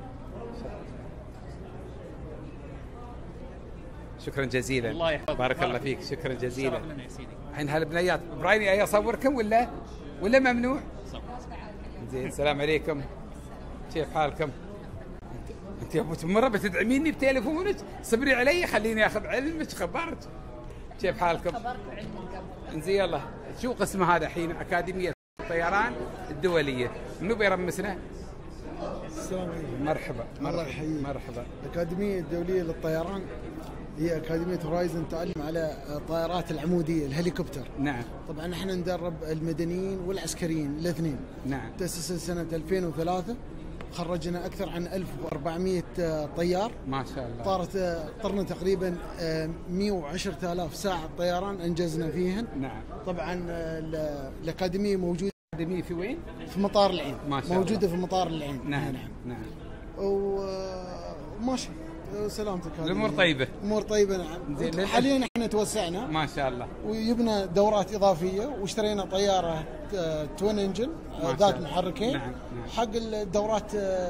شكرا جزيلا.
الله يحفظك.
بارك الله فيك. شكرا جزيلا.
شرف لنا يا سيدي.
الحين هالبنيات برايني اصوركم ولا ممنوع؟ زين. السلام عليكم، كيف حالكم؟ انت يا ابو مره بتدعميني بتليفونك؟ صبري علي خليني اخذ علمك خبرك. كيف حالكم؟
خبرك علمك.
زين. يلا شو قسمه هذا الحين؟ اكاديميه الطيران الدوليه، منو بيرمسنا؟
السلام عليكم.
مرحبا.
الله يحييك.
مرحبا.
الأكاديمية الدولية للطيران هي أكاديمية هورايزن، تعلم على الطائرات العمودية الهليكوبتر.
نعم.
طبعا احنا ندرب المدنيين والعسكريين الاثنين.
نعم.
تأسست سنة 2003، خرجنا أكثر عن 1400 طيار.
ما شاء الله.
طرنا تقريبا 110,000 ساعة طيران أنجزنا فيهن.
نعم.
طبعا الأكاديمية موجودة.
الأكاديمية في وين؟
في مطار العين.
ما شاء
موجودة
الله.
في مطار العين.
نعم. نعم.
وماشي سلامتك.
الأمور طيبة.
أمور طيبة. نعم. حاليا احنا توسعنا.
ما شاء الله.
ويبنى دورات إضافية، واشترينا طيارة توين انجن ذات محركين.
نعم. نعم.
حق الدورات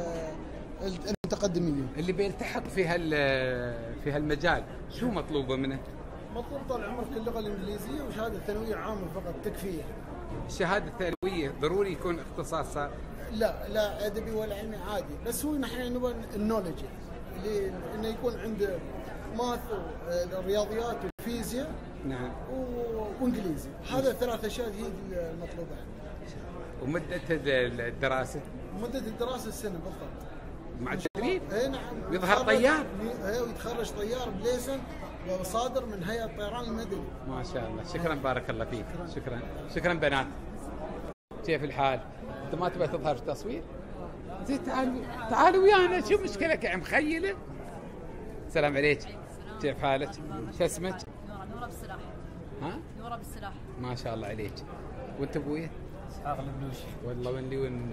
المتقدمين.
اللي بيلتحق في هالمجال شو مطلوبه منه؟
مطلوب طال عمرك اللغة الإنجليزية وشهادة ثانوية عامة فقط تكفيه.
الشهادة الثانوية ضروري يكون اختصاصها؟
لا أدبي ولا علمي عادي، بس هو نحن نبغى النولج، اللي إنه يكون عنده ماث والرياضيات والفيزياء.
نعم.
وإنجليزي. هذا الثلاث أشياء هي المطلوبة.
ومدة الدراسة؟
مدة الدراسة السنة بالضبط.
مع التدريب؟
اي نعم.
يظهر طيار؟
ويتخرج طيار بليسن وصادر من هيئة الطيران المدني.
ما شاء الله. شكرا. بارك الله فيك. شكرا بنات. كيف الحال؟ انت ما تبغى تظهر في التصوير؟ زين تعالوا ويانا. شو مشكلك يا مخيله؟ السلام عليك. كيف حالك؟ شو اسمك؟
نورة بالسلاح.
ها؟
نورة بالسلاح.
ما شاء الله عليك. وانت ابويا؟
اسحاق البلوشي.
والله وني ون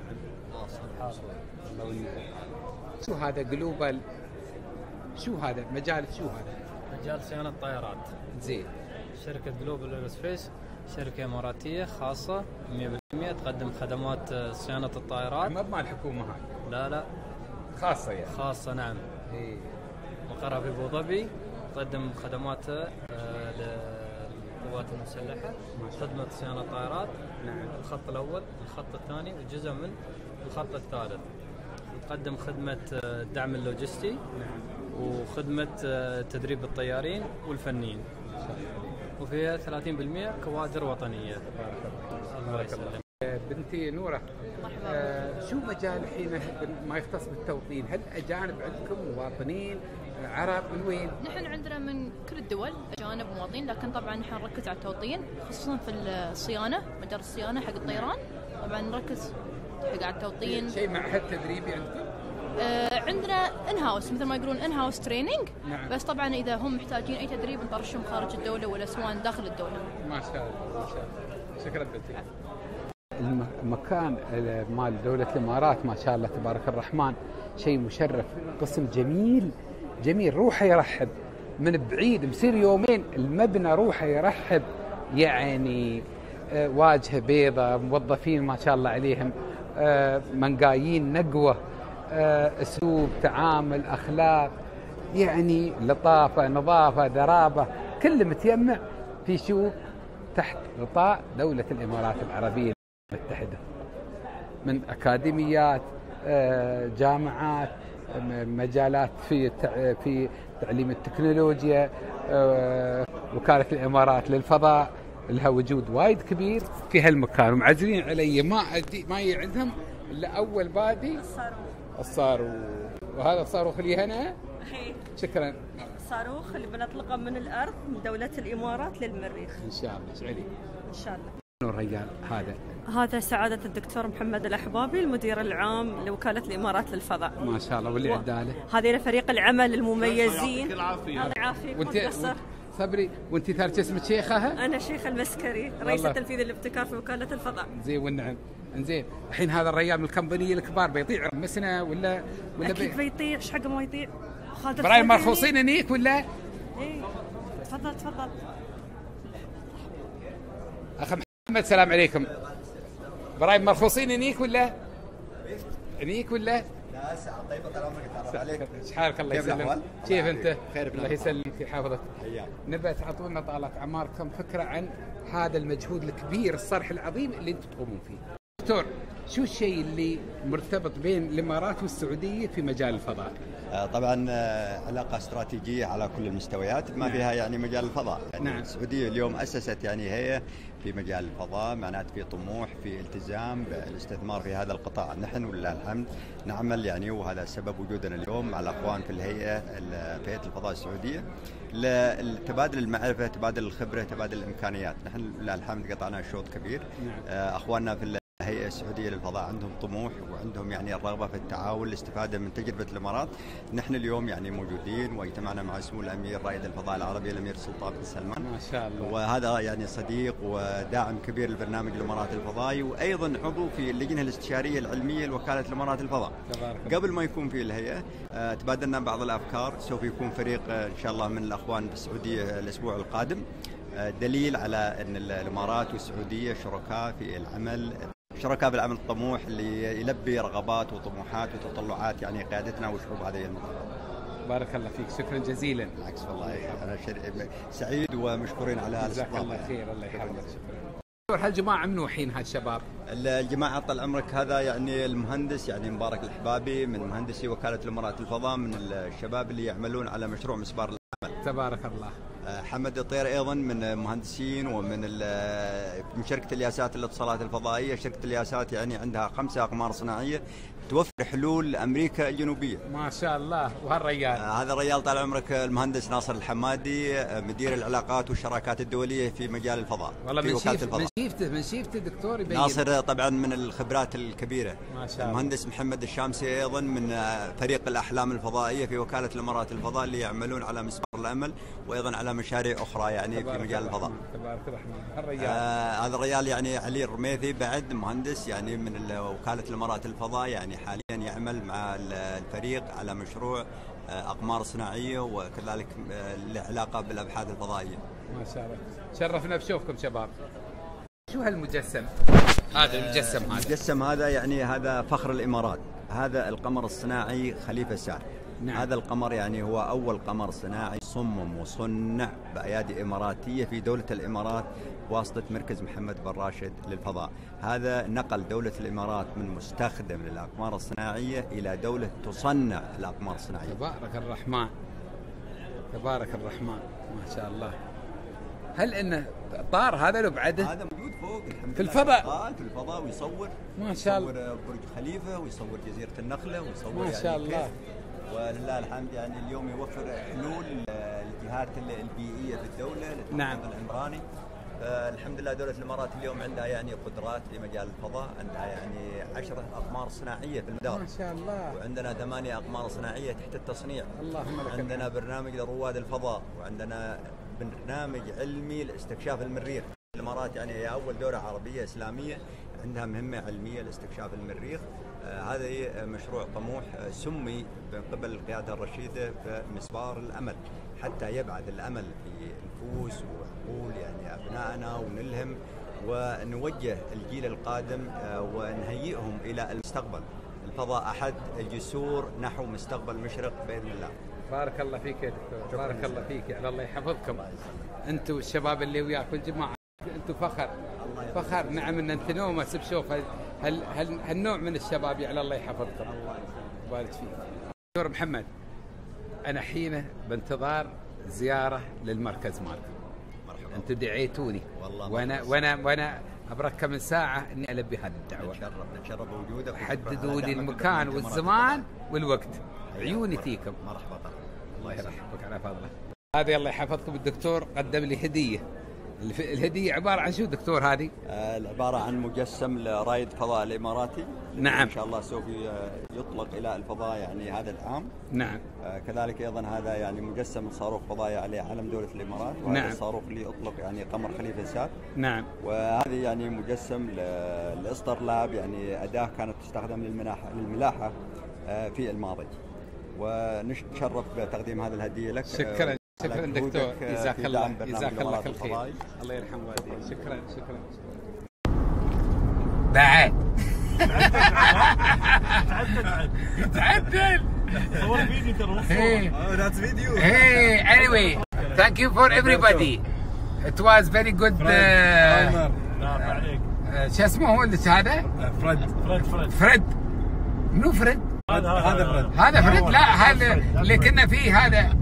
والله وني. شو هذا جلوبال؟ شو هذا مجال؟ شو هذا؟
مجال صيانة طائرات.
زين.
شركة جلوبال ايروسبيس شركة إماراتية خاصة 100% تقدم خدمات صيانة الطائرات.
ما بمال الحكومة هاي؟
لا
خاصة يعني؟
خاصة نعم.
إيه.
مقرها في أبو ظبي، تقدم خدماتها للقوات المسلحة، خدمة صيانة الطائرات.
نعم.
الخط الأول، الخط الثاني، وجزء من الخط الثالث. وتقدم خدمة الدعم اللوجستي.
نعم.
وخدمة تدريب الطيارين والفنيين. وفيها 30% كوادر وطنية. الله يسلمك.
بنتي نورة، شو مجال الحين ما يختص بالتوطين؟ هل أجانب عندكم مواطنين عرب من وين؟
نحن عندنا من كل الدول أجانب مواطنين، لكن طبعا نحن نركز على التوطين خصوصا في الصيانة، مجال الصيانة حق الطيران طبعا نركز حق على التوطين.
شيء معهد تدريبي عندكم؟
عندنا ان هاوس مثل ما يقولون ان هاوس تريننج.
نعم.
بس طبعا اذا هم محتاجين اي تدريب نطرشهم خارج الدوله ولا سواء داخل الدوله.
ما شاء الله ما شاء الله. شكرا بنتي. المكان مال دولة الامارات ما شاء الله تبارك الرحمن شيء مشرف، قسم جميل روحه يرحب من بعيد، مسير يومين المبنى روحه يرحب، يعني واجهه بيضة، موظفين ما شاء الله عليهم منقايين نقوة، اسلوب تعامل اخلاق، يعني لطافه نظافه درابه، كله متيمع في شو تحت غطاء دوله الامارات العربيه. المتحدة، من أكاديميات، جامعات، مجالات في تعليم التكنولوجيا، وكالة الإمارات للفضاء لها وجود وايد كبير في هالمكان، ومعزلين علي ما عندهم إلا أول بادي الصاروخ. وهذا الصاروخ اللي هنا. شكرا.
الصاروخ اللي بنطلقه من الأرض من دولة الإمارات للمريخ
إن شاء الله. شعلي
إن شاء الله.
الرجال
هذا سعادة الدكتور محمد الأحبابي المدير العام لوكالة الإمارات للفضاء.
ما شاء الله. واللي عداله
هذين فريق العمل المميزين. الله يعافيك.
وانت صبري، وانت ثالث اسمك شيخها؟
أنا شيخة المسكري، رئيسة تنفيذ الابتكار في وكالة الفضاء.
زين والنعم. انزين الحين هذا الرجال من الكمبانيه الكبار بيطيع مسنا ولا
اكيد بيطيع. ايش حقه ما يطيع؟
براي مرخوصين هنيك ولا؟
ايه تفضل تفضل.
اخ محمد السلام عليكم. براي مرخوصين هنيك ولا؟ هنيك ولا؟
لا ساعة طيبة طال عمرك. تعرف عليك.
ايش حالك؟ الله يسلمك. كيف انت؟
خير
الله يسلمك يحفظك.
حياك.
نبى تعطونا طالت اعماركم فكرة عن هذا المجهود الكبير الصرح العظيم اللي انتم تقومون فيه. دكتور، شو الشيء اللي مرتبط بين الامارات والسعوديه في مجال الفضاء؟
طبعا علاقه استراتيجيه على كل المستويات ما فيها يعني مجال الفضاء. يعني السعوديه اليوم اسست يعني هي في مجال الفضاء، معناته في طموح، في التزام بالاستثمار في هذا القطاع. نحن ولله الحمد نعمل يعني، وهذا سبب وجودنا اليوم مع الاخوان في هيئه الفضاء السعوديه لتبادل المعرفه، تبادل الخبره، تبادل الامكانيات. نحن ولله الحمد قطعنا شوط كبير. اخواننا في الهيئة السعودية للفضاء عندهم طموح وعندهم يعني الرغبة في التعاون للاستفادة من تجربة الإمارات. نحن اليوم يعني موجودين واجتمعنا مع سمو الأمير رائد الفضاء العربي الأمير سلطان بن سلمان.
ما شاء الله.
وهذا يعني صديق وداعم كبير لبرنامج الإمارات الفضائي، وأيضا عضو في اللجنة الاستشارية العلمية لوكالة الإمارات الفضاء. قبل ما يكون في الهيئة تبادلنا بعض الأفكار. سوف يكون فريق إن شاء الله من الأخوان في السعودية الأسبوع القادم، دليل على أن الإمارات والسعودية شركاء في العمل، شركاء بالعمل الطموح اللي يلبي رغبات وطموحات وتطلعات يعني قيادتنا وشعوب هذه المنطقة.
بارك الله فيك، شكرا جزيلا.
بالعكس والله انا سعيد ومشكورين على
جزاك الله خير. الله يحفظك. شكرا. هالجماعة منوحين هالشباب؟
الجماعة طال عمرك هذا يعني المهندس يعني مبارك الحبابي من مهندسي وكالة الإمارات الفضاء، من الشباب اللي يعملون على مشروع مسبار العمل.
تبارك الله.
حمد الطير ايضا من مهندسين ومن من شركه الياسات الاتصالات الفضائيه. شركه الياسات يعني عندها 5 اقمار صناعيه توفر حلول لامريكا الجنوبيه.
ما شاء الله. وهالرجال
هذا الرجال طال عمرك المهندس ناصر الحمادي، مدير العلاقات والشراكات الدوليه في مجال الفضاء.
والله من شيفته دكتور يبين.
ناصر طبعا من الخبرات الكبيره.
ما شاء الله.
المهندس محمد الشامسي ايضا من فريق الاحلام الفضائيه في وكاله الامارات الفضاء اللي يعملون على مسبار الامل وايضا على مشاريع اخرى يعني في مجال الفضاء.
تبارك الرحمن.
هذا الرجال يعني علي الرميثي بعد مهندس يعني من وكاله الامارات الفضاء، يعني حاليا يعمل مع الفريق على مشروع اقمار صناعيه وكذلك له علاقه بالابحاث الفضائيه.
ما شاء الله. شرفنا بشوفكم شباب. شو هالمجسم؟ هذا
المجسم هذا يعني هذا فخر الامارات. هذا القمر الصناعي خليفه سار. هذا القمر يعني هو أول قمر صناعي صمم وصنع بأيادي إماراتية في دولة الإمارات بواسطة مركز محمد بن راشد للفضاء. هذا نقل دولة الإمارات من مستخدم للأقمار الصناعية إلى دولة تصنع الأقمار الصناعية.
تبارك الرحمن. تبارك الرحمن. ما شاء الله. هل إنه طار هذا لو بعده؟
هذا موجود فوق
في الفضاء.
في الفضاء ويصور.
ما شاء الله.
يصور برج خليفة ويصور جزيرة النخلة ويصور
ما شاء
يعني
الله.
ولله الحمد يعني اليوم يوفر حلول الجهات البيئيه في الدوله للتنظيم العمراني. فالحمد لله دوله الامارات اليوم عندها يعني قدرات في مجال الفضاء، عندها يعني 10 اقمار صناعيه في المدار.
ما شاء الله.
وعندنا 8 اقمار صناعيه تحت التصنيع.
اللهم لك.
عندنا برنامج لرواد الفضاء، وعندنا برنامج علمي لاستكشاف المريخ. الامارات يعني هي اول دوله عربيه اسلاميه عندها مهمه علميه لاستكشاف المريخ. هذا مشروع طموح سمي من قبل القيادة الرشيدة بمسبار الأمل، حتى يبعد الأمل في نفوس وعقول يعني أبنائنا ونلهم ونوجه الجيل القادم ونهيئهم إلى المستقبل. الفضاء أحد الجسور نحو مستقبل مشرق بإذن الله.
بارك الله فيك يا دكتور. بارك الله فيك. يعني الله يحفظكم. أنتم الشباب اللي وياكم الجماعة أنتم فخر. فخر. نعم ان انت نومس بشوف هالنوع من الشباب يعني الله يحفظكم. الله يبارك فيك. دكتور محمد، انا حين بانتظار زياره للمركز مالكم. مرحبا. انتم دعيتوني والله، وانا ابرك من ساعه اني البي هذه الدعوه.
نتشرف بوجودك.
حددوا لي المكان والزمان والوقت. عيوني فيكم.
مرحبا.
الله يرحمك على فضله. هذه الله يحفظكم الدكتور قدم لي هديه. الهديه عباره عن شو دكتور هذه؟
عباره عن مجسم لرائد فضاء الاماراتي.
نعم.
ان شاء الله سوف يطلق الى الفضاء يعني هذا العام.
نعم.
كذلك ايضا هذا يعني مجسم صاروخ فضائي عليه علم دوله الامارات، وهذا
نعم.
الصاروخ اللي اطلق يعني قمر خليفه سات.
نعم.
وهذه يعني مجسم لاصدر لاب، يعني اداه كانت تستخدم للملاحه في الماضي، ونتشرف بتقديم هذه الهديه لك.
شكرا دكتور، جزاك الله كل خير. الله يرحم والديك. شكرا. بعد تعدل
صور فيديو ترى. That's video.
Hey, anyway, thank you for everybody. It was very good. شو اسمه هو اللي هذا؟ فريد. منو فريد؟ هذا فريد. لا هذا اللي كنا فيه هذا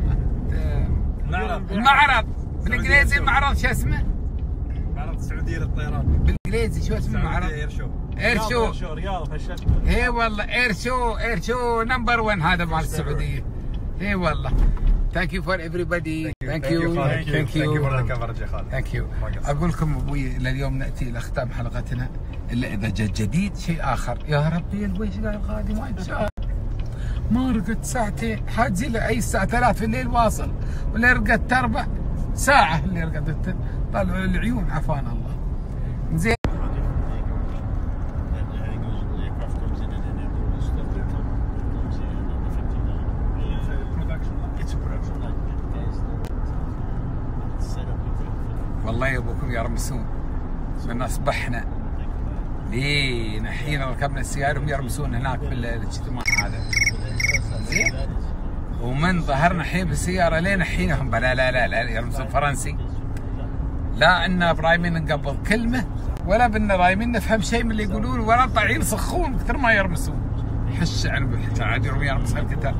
المعرض بالانجليزي. المعرض شو اسمه؟
معرض السعوديه للطيران
بالانجليزي. شو اسمه المعرض؟ ايرشو
رياض.
اي والله ايرشو نمبر 1 هذا مال السعوديه. اي والله. ثانك يو فور everybody. ثانك يو
for the coverage يا خالد.
ثانك يو. اقول لكم ابوي لليوم ناتي الى ختام حلقتنا الا اذا جاء جديد شيء اخر. يا ربي الويش قال غادي ما يتشاء. ما رقدت ساعتين حاجي له اي الساعه 3 في الليل واصل، ولا رقدت 4 ساعه اللي رقدت. طلعوا العيون عفانا الله. زين. والله يبوكم يرمسون. من اصبحنا لين الحين ركبنا السيارة وهم يرمسون هناك في الاجتماع هذا. زين. ومن ظهرنا الحين بالسيارة لين الحين هم لا يرمسون فرنسي. لا إنا برايمين نقبض كلمة ولا بنا رايمين نفهم شيء من اللي يقولون، ولا طالعين يصخون كثر ما يرمسون. حش عن بالحكاية عاد يرمس هالكتاب.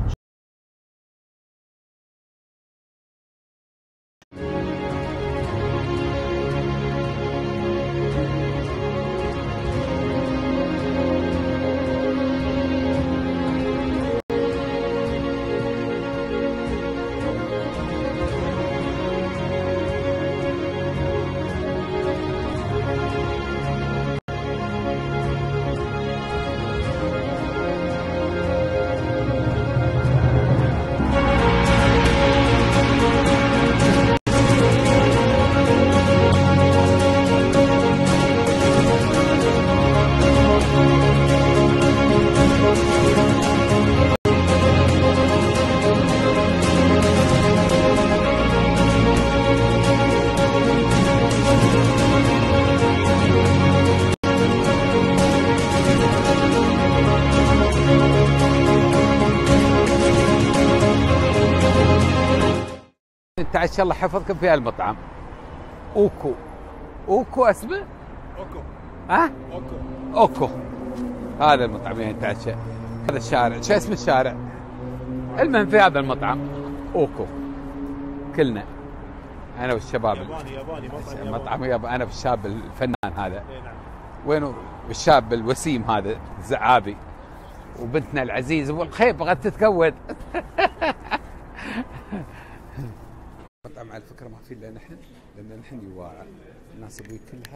نتعشى الله يحفظكم في هالمطعم. اوكو اسمه؟ اوكو. هذا المطعم يعني نتعشى. هذا الشارع شو اسم الشارع؟ المهم في هذا المطعم اوكو كلنا انا والشباب. ياباني مطعم ياباني. انا والشاب الفنان هذا. وينه الشاب الوسيم هذا الزعابي، وبنتنا العزيزه والخيب بغت تتكود. مطعم على فكره ما في الا نحن، لان نحن يواعى الناس ابوي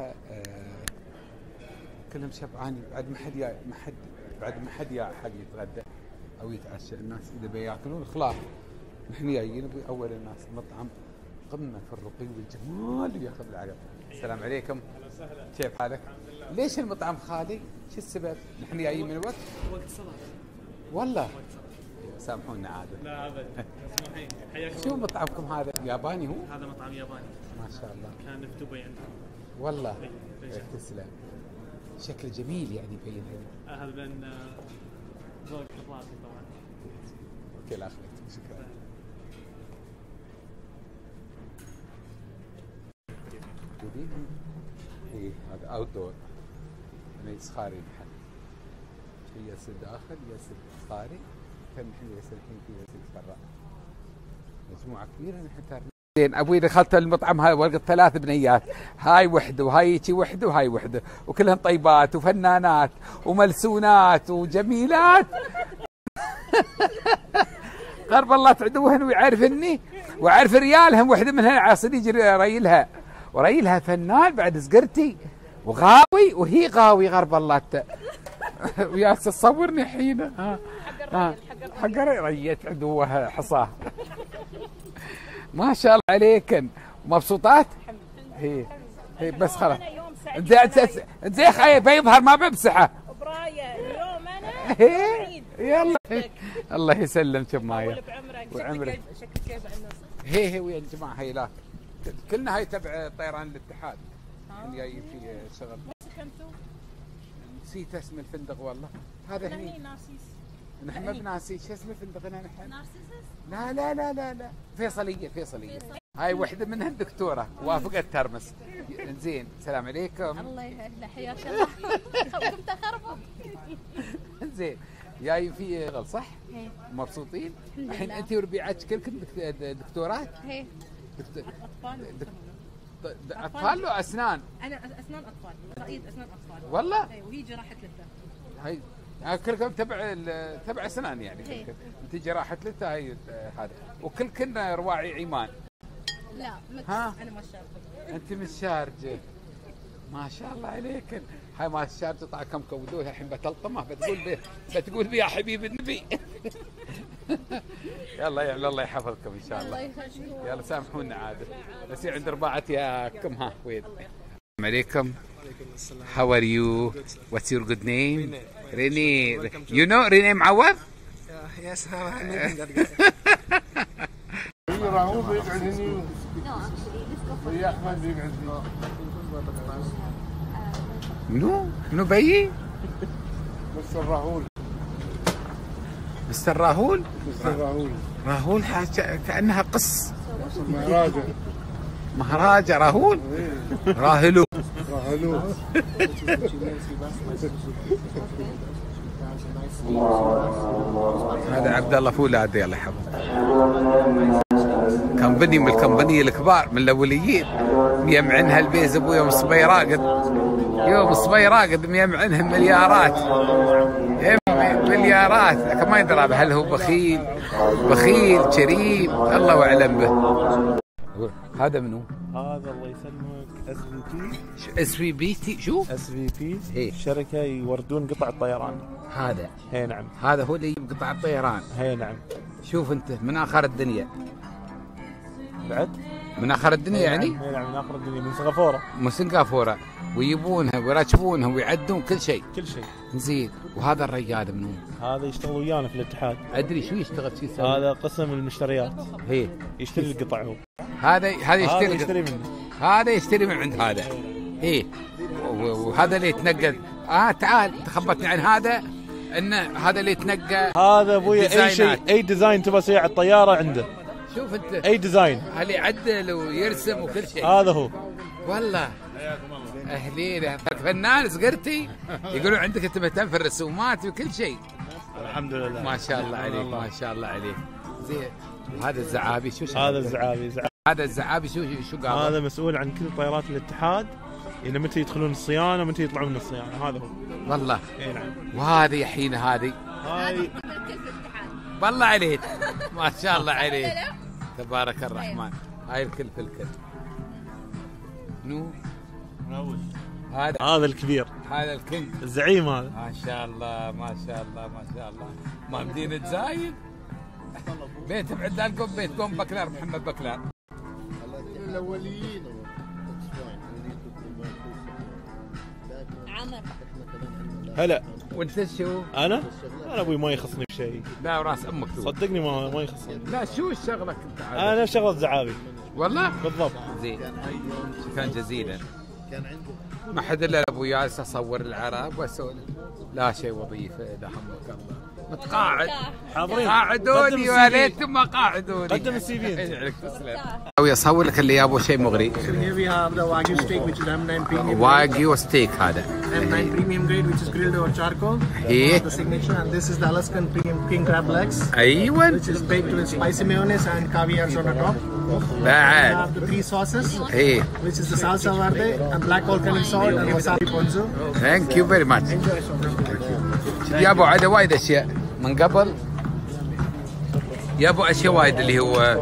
كلهم شبعانين. بعد ما حد بعد ما حد جاي حد يتغدى او يتعشى. الناس اذا بياكلون خلاص نحن جايين ابوي اول الناس. المطعم قمه في الرقي والجمال اللي ياخذ العقل. السلام عليكم. كيف حالك؟ ليش المطعم خالي؟ شو السبب؟ نحن جايين من وقت صلاه. والله سامحونا عاد.
لا ابدا مسموحين. حياكم.
شو مطعمكم هذا؟ ياباني هو؟
هذا مطعم ياباني
ما شاء الله.
كان في دبي عندنا.
والله تسلم. شكله جميل يعني يبين هنا.
هذا من ذوق اخلاقي طبعا.
اوكي لا اخليك. شكرا. اي هذا اوت دور يعني صخاري محل هي يسد داخل يسد صخاري كم محل يسد الحين في يسد برا مجموعه كبيره نحن زين. ابوي دخلت المطعم هاي ولقيت 3 بنيات، هاي وحده وهاي هيجي وحده وهاي وحده وكلهن طيبات وفنانات وملسونات وجميلات. قرب الله تعدوهن ويعرفني وعارف ريالهم، وحده منهن عاصر يجي ريلها وريلها فنان بعد سقرتي وغاوي وهي غاوي غرب الله ويا تصورني حين حق ريت عدوها حصاه. ما شاء الله عليكن مبسوطات؟ هي بس خلاص زي خايف بيظهر ما بمسحه
برايه اليوم انا
يلا الله يسلمك مايا
وعمرك شكل كيف عندنا.
هي ويا الجماعه هي لا كلنا هاي تبع طيران الاتحاد اللي جايين في شغل. نسيت اسم الفندق والله. هذا هني نحن ما بناسي شو اسم الفندق هنا نحن؟ لا لا لا لا لا فيصلية. هاي وحدة منها الدكتورة وافقت ترمس. زين السلام عليكم.
الله يهلا حياك الله. كنت اخربط.
زين جاي في شغل صح؟ مبسوطين؟ الحين انت وربيعتك كلكم دكتورات؟
ايه
اطفال لو اسنان؟
انا اسنان اطفال، رائد اسنان اطفال
والله؟
وهي جراحة لثة.
هاي كلكم تبع اسنان يعني انت جراحة لثة هاي هذا وكلكن رواعي عمان.
لا
ها؟
انا ما شارجة.
انت من الشارجة ما شاء الله عليك. هاي ما الشارجة طلع كم كودوها الحين بتلطمه بتقول بي يا حبيب النبي. يلا يلا الله يحفظكم ان شاء الله. يلا سامحونا عاد بس عند رباعتي ياكم. ها وين؟ السلام عليكم. How are you? What's your good name? Rene. You know Rene معوض?
Yes.
راهول بيقعد هني ويا احمد بيقعد هني.
منو بيي؟
مستر راهول.
مستر راهول؟ راهول كأنها قص. مهراجة راهول؟ راهلو. هذا عبد الله فولاد الله يحفظه. كمبني من الكمبنية الكبار من الاوليين ميمعنها البيز ابو يوم الصبي راقد. يوم الصبي راقد ميمعنهم مليارات مليارات لكن ما يدرى هل هو بخيل كريم الله اعلم به. هذا منو؟
هذا الله يسلمك
اس في بي تي. شو؟
اس في بي شركة يوردون قطع الطيران.
هذا
هي نعم.
هذا هو اللي يجيب قطع الطيران.
هي نعم.
شوف انت من اخر الدنيا.
بعد؟
من اخر الدنيا يعني؟
هي نعم من اخر الدنيا من سنغافورة.
ويجيبونها ويركبونها ويعدون كل شيء. زين. وهذا الرجال منو؟
هذا يشتغل ويانا في الاتحاد.
ادري شو يشتغل شو يسوي؟
هذا قسم المشتريات.
هي
يشتري القطع هو.
هذا يشتري
منه.
هذا يشتري من عند هذا. ايه وهذا اللي يتنقل. تعال تخبطني عن هذا ان هذا اللي يتنقى.
هذا ابويا اي شيء اي ديزاين تبغى تسويه على الطياره عنده.
شوف انت
اي ديزاين
اللي يعدل ويرسم وكل شيء.
هذا هو
والله. اهلين فنان صقرتي يقولون عندك انت مهتم في الرسومات وكل شيء.
الحمد لله
ما شاء الله عليك ما شاء الله عليك. زين. وهذا الزعابي شو
هذا الزعابي
هذا الزعابي شو قال؟
هذا مسؤول عن كل طيارات الاتحاد إن متى يدخلون الصيانه ومتى يطلعون من الصيانه. هذا هو
والله.
اي نعم.
وهذه الحين هاي بالله عليك ما شاء الله عليك تبارك الرحمن. هاي الكل في الكل.
هذا الكبير
هذا الكينج
الزعيم هذا.
ما شاء الله ما شاء الله ما شاء الله. ما مدينة زايد بيت بعد لكم بيتكم بكلار محمد بكلار.
الاوليين
عمر.
هلا.
وانت شو؟
انا ابوي ما يخصني بشيء.
لا وراس امك
صدقني ما يخصني.
لا شو شغلك انت؟
انا شغله زعابي.
والله؟
بالضبط.
زين. شكرا جزيلا. ما حد الا ابو ياس اصور العرب واسولف. لا شيء وظيفه اذا حمك الله. متقاعد
حاضرين
قاعدوني يا ليتهم ما قاعدوني.
قدم السي في.
يجعلك تسلم. او يصور لك اللي يابو شيء مغري.
Here we have the Wagyu steak which is M9 premium.
واجيو ستيك هذا.
M9 premium grade which is grilled over charcoal.
ايه.
The signature and this is the Alaskan premium king crab legs.
ايوه.
Which is baked with spicy mayonnaise and caviar on the top.
بعد.
We have the 3 sauces.
ايه.
Which is the salsa verde and black volcanic salt and wasabi ponzu.
Thank you very much. يابو عدا وايد اشياء من قبل. يابو اشياء وايد اللي هو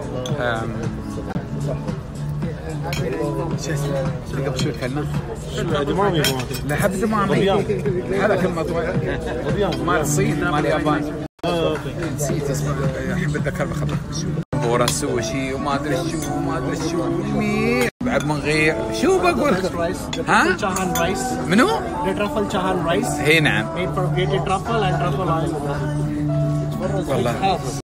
قبل شوي كلمة
دمامي.
لا حب دمامي هذا كلمة طويلة مال الصين مال اليابان. نسيت اسمه احب اتذكر بخبرك شو بورا السوشي وما ادري شو وما ادري شو مين بعد من غير شو بقول لك. ها؟ منو؟
Truffle chahan rice.
هي نعم.
Made from grated truffle and truffle oil.
والله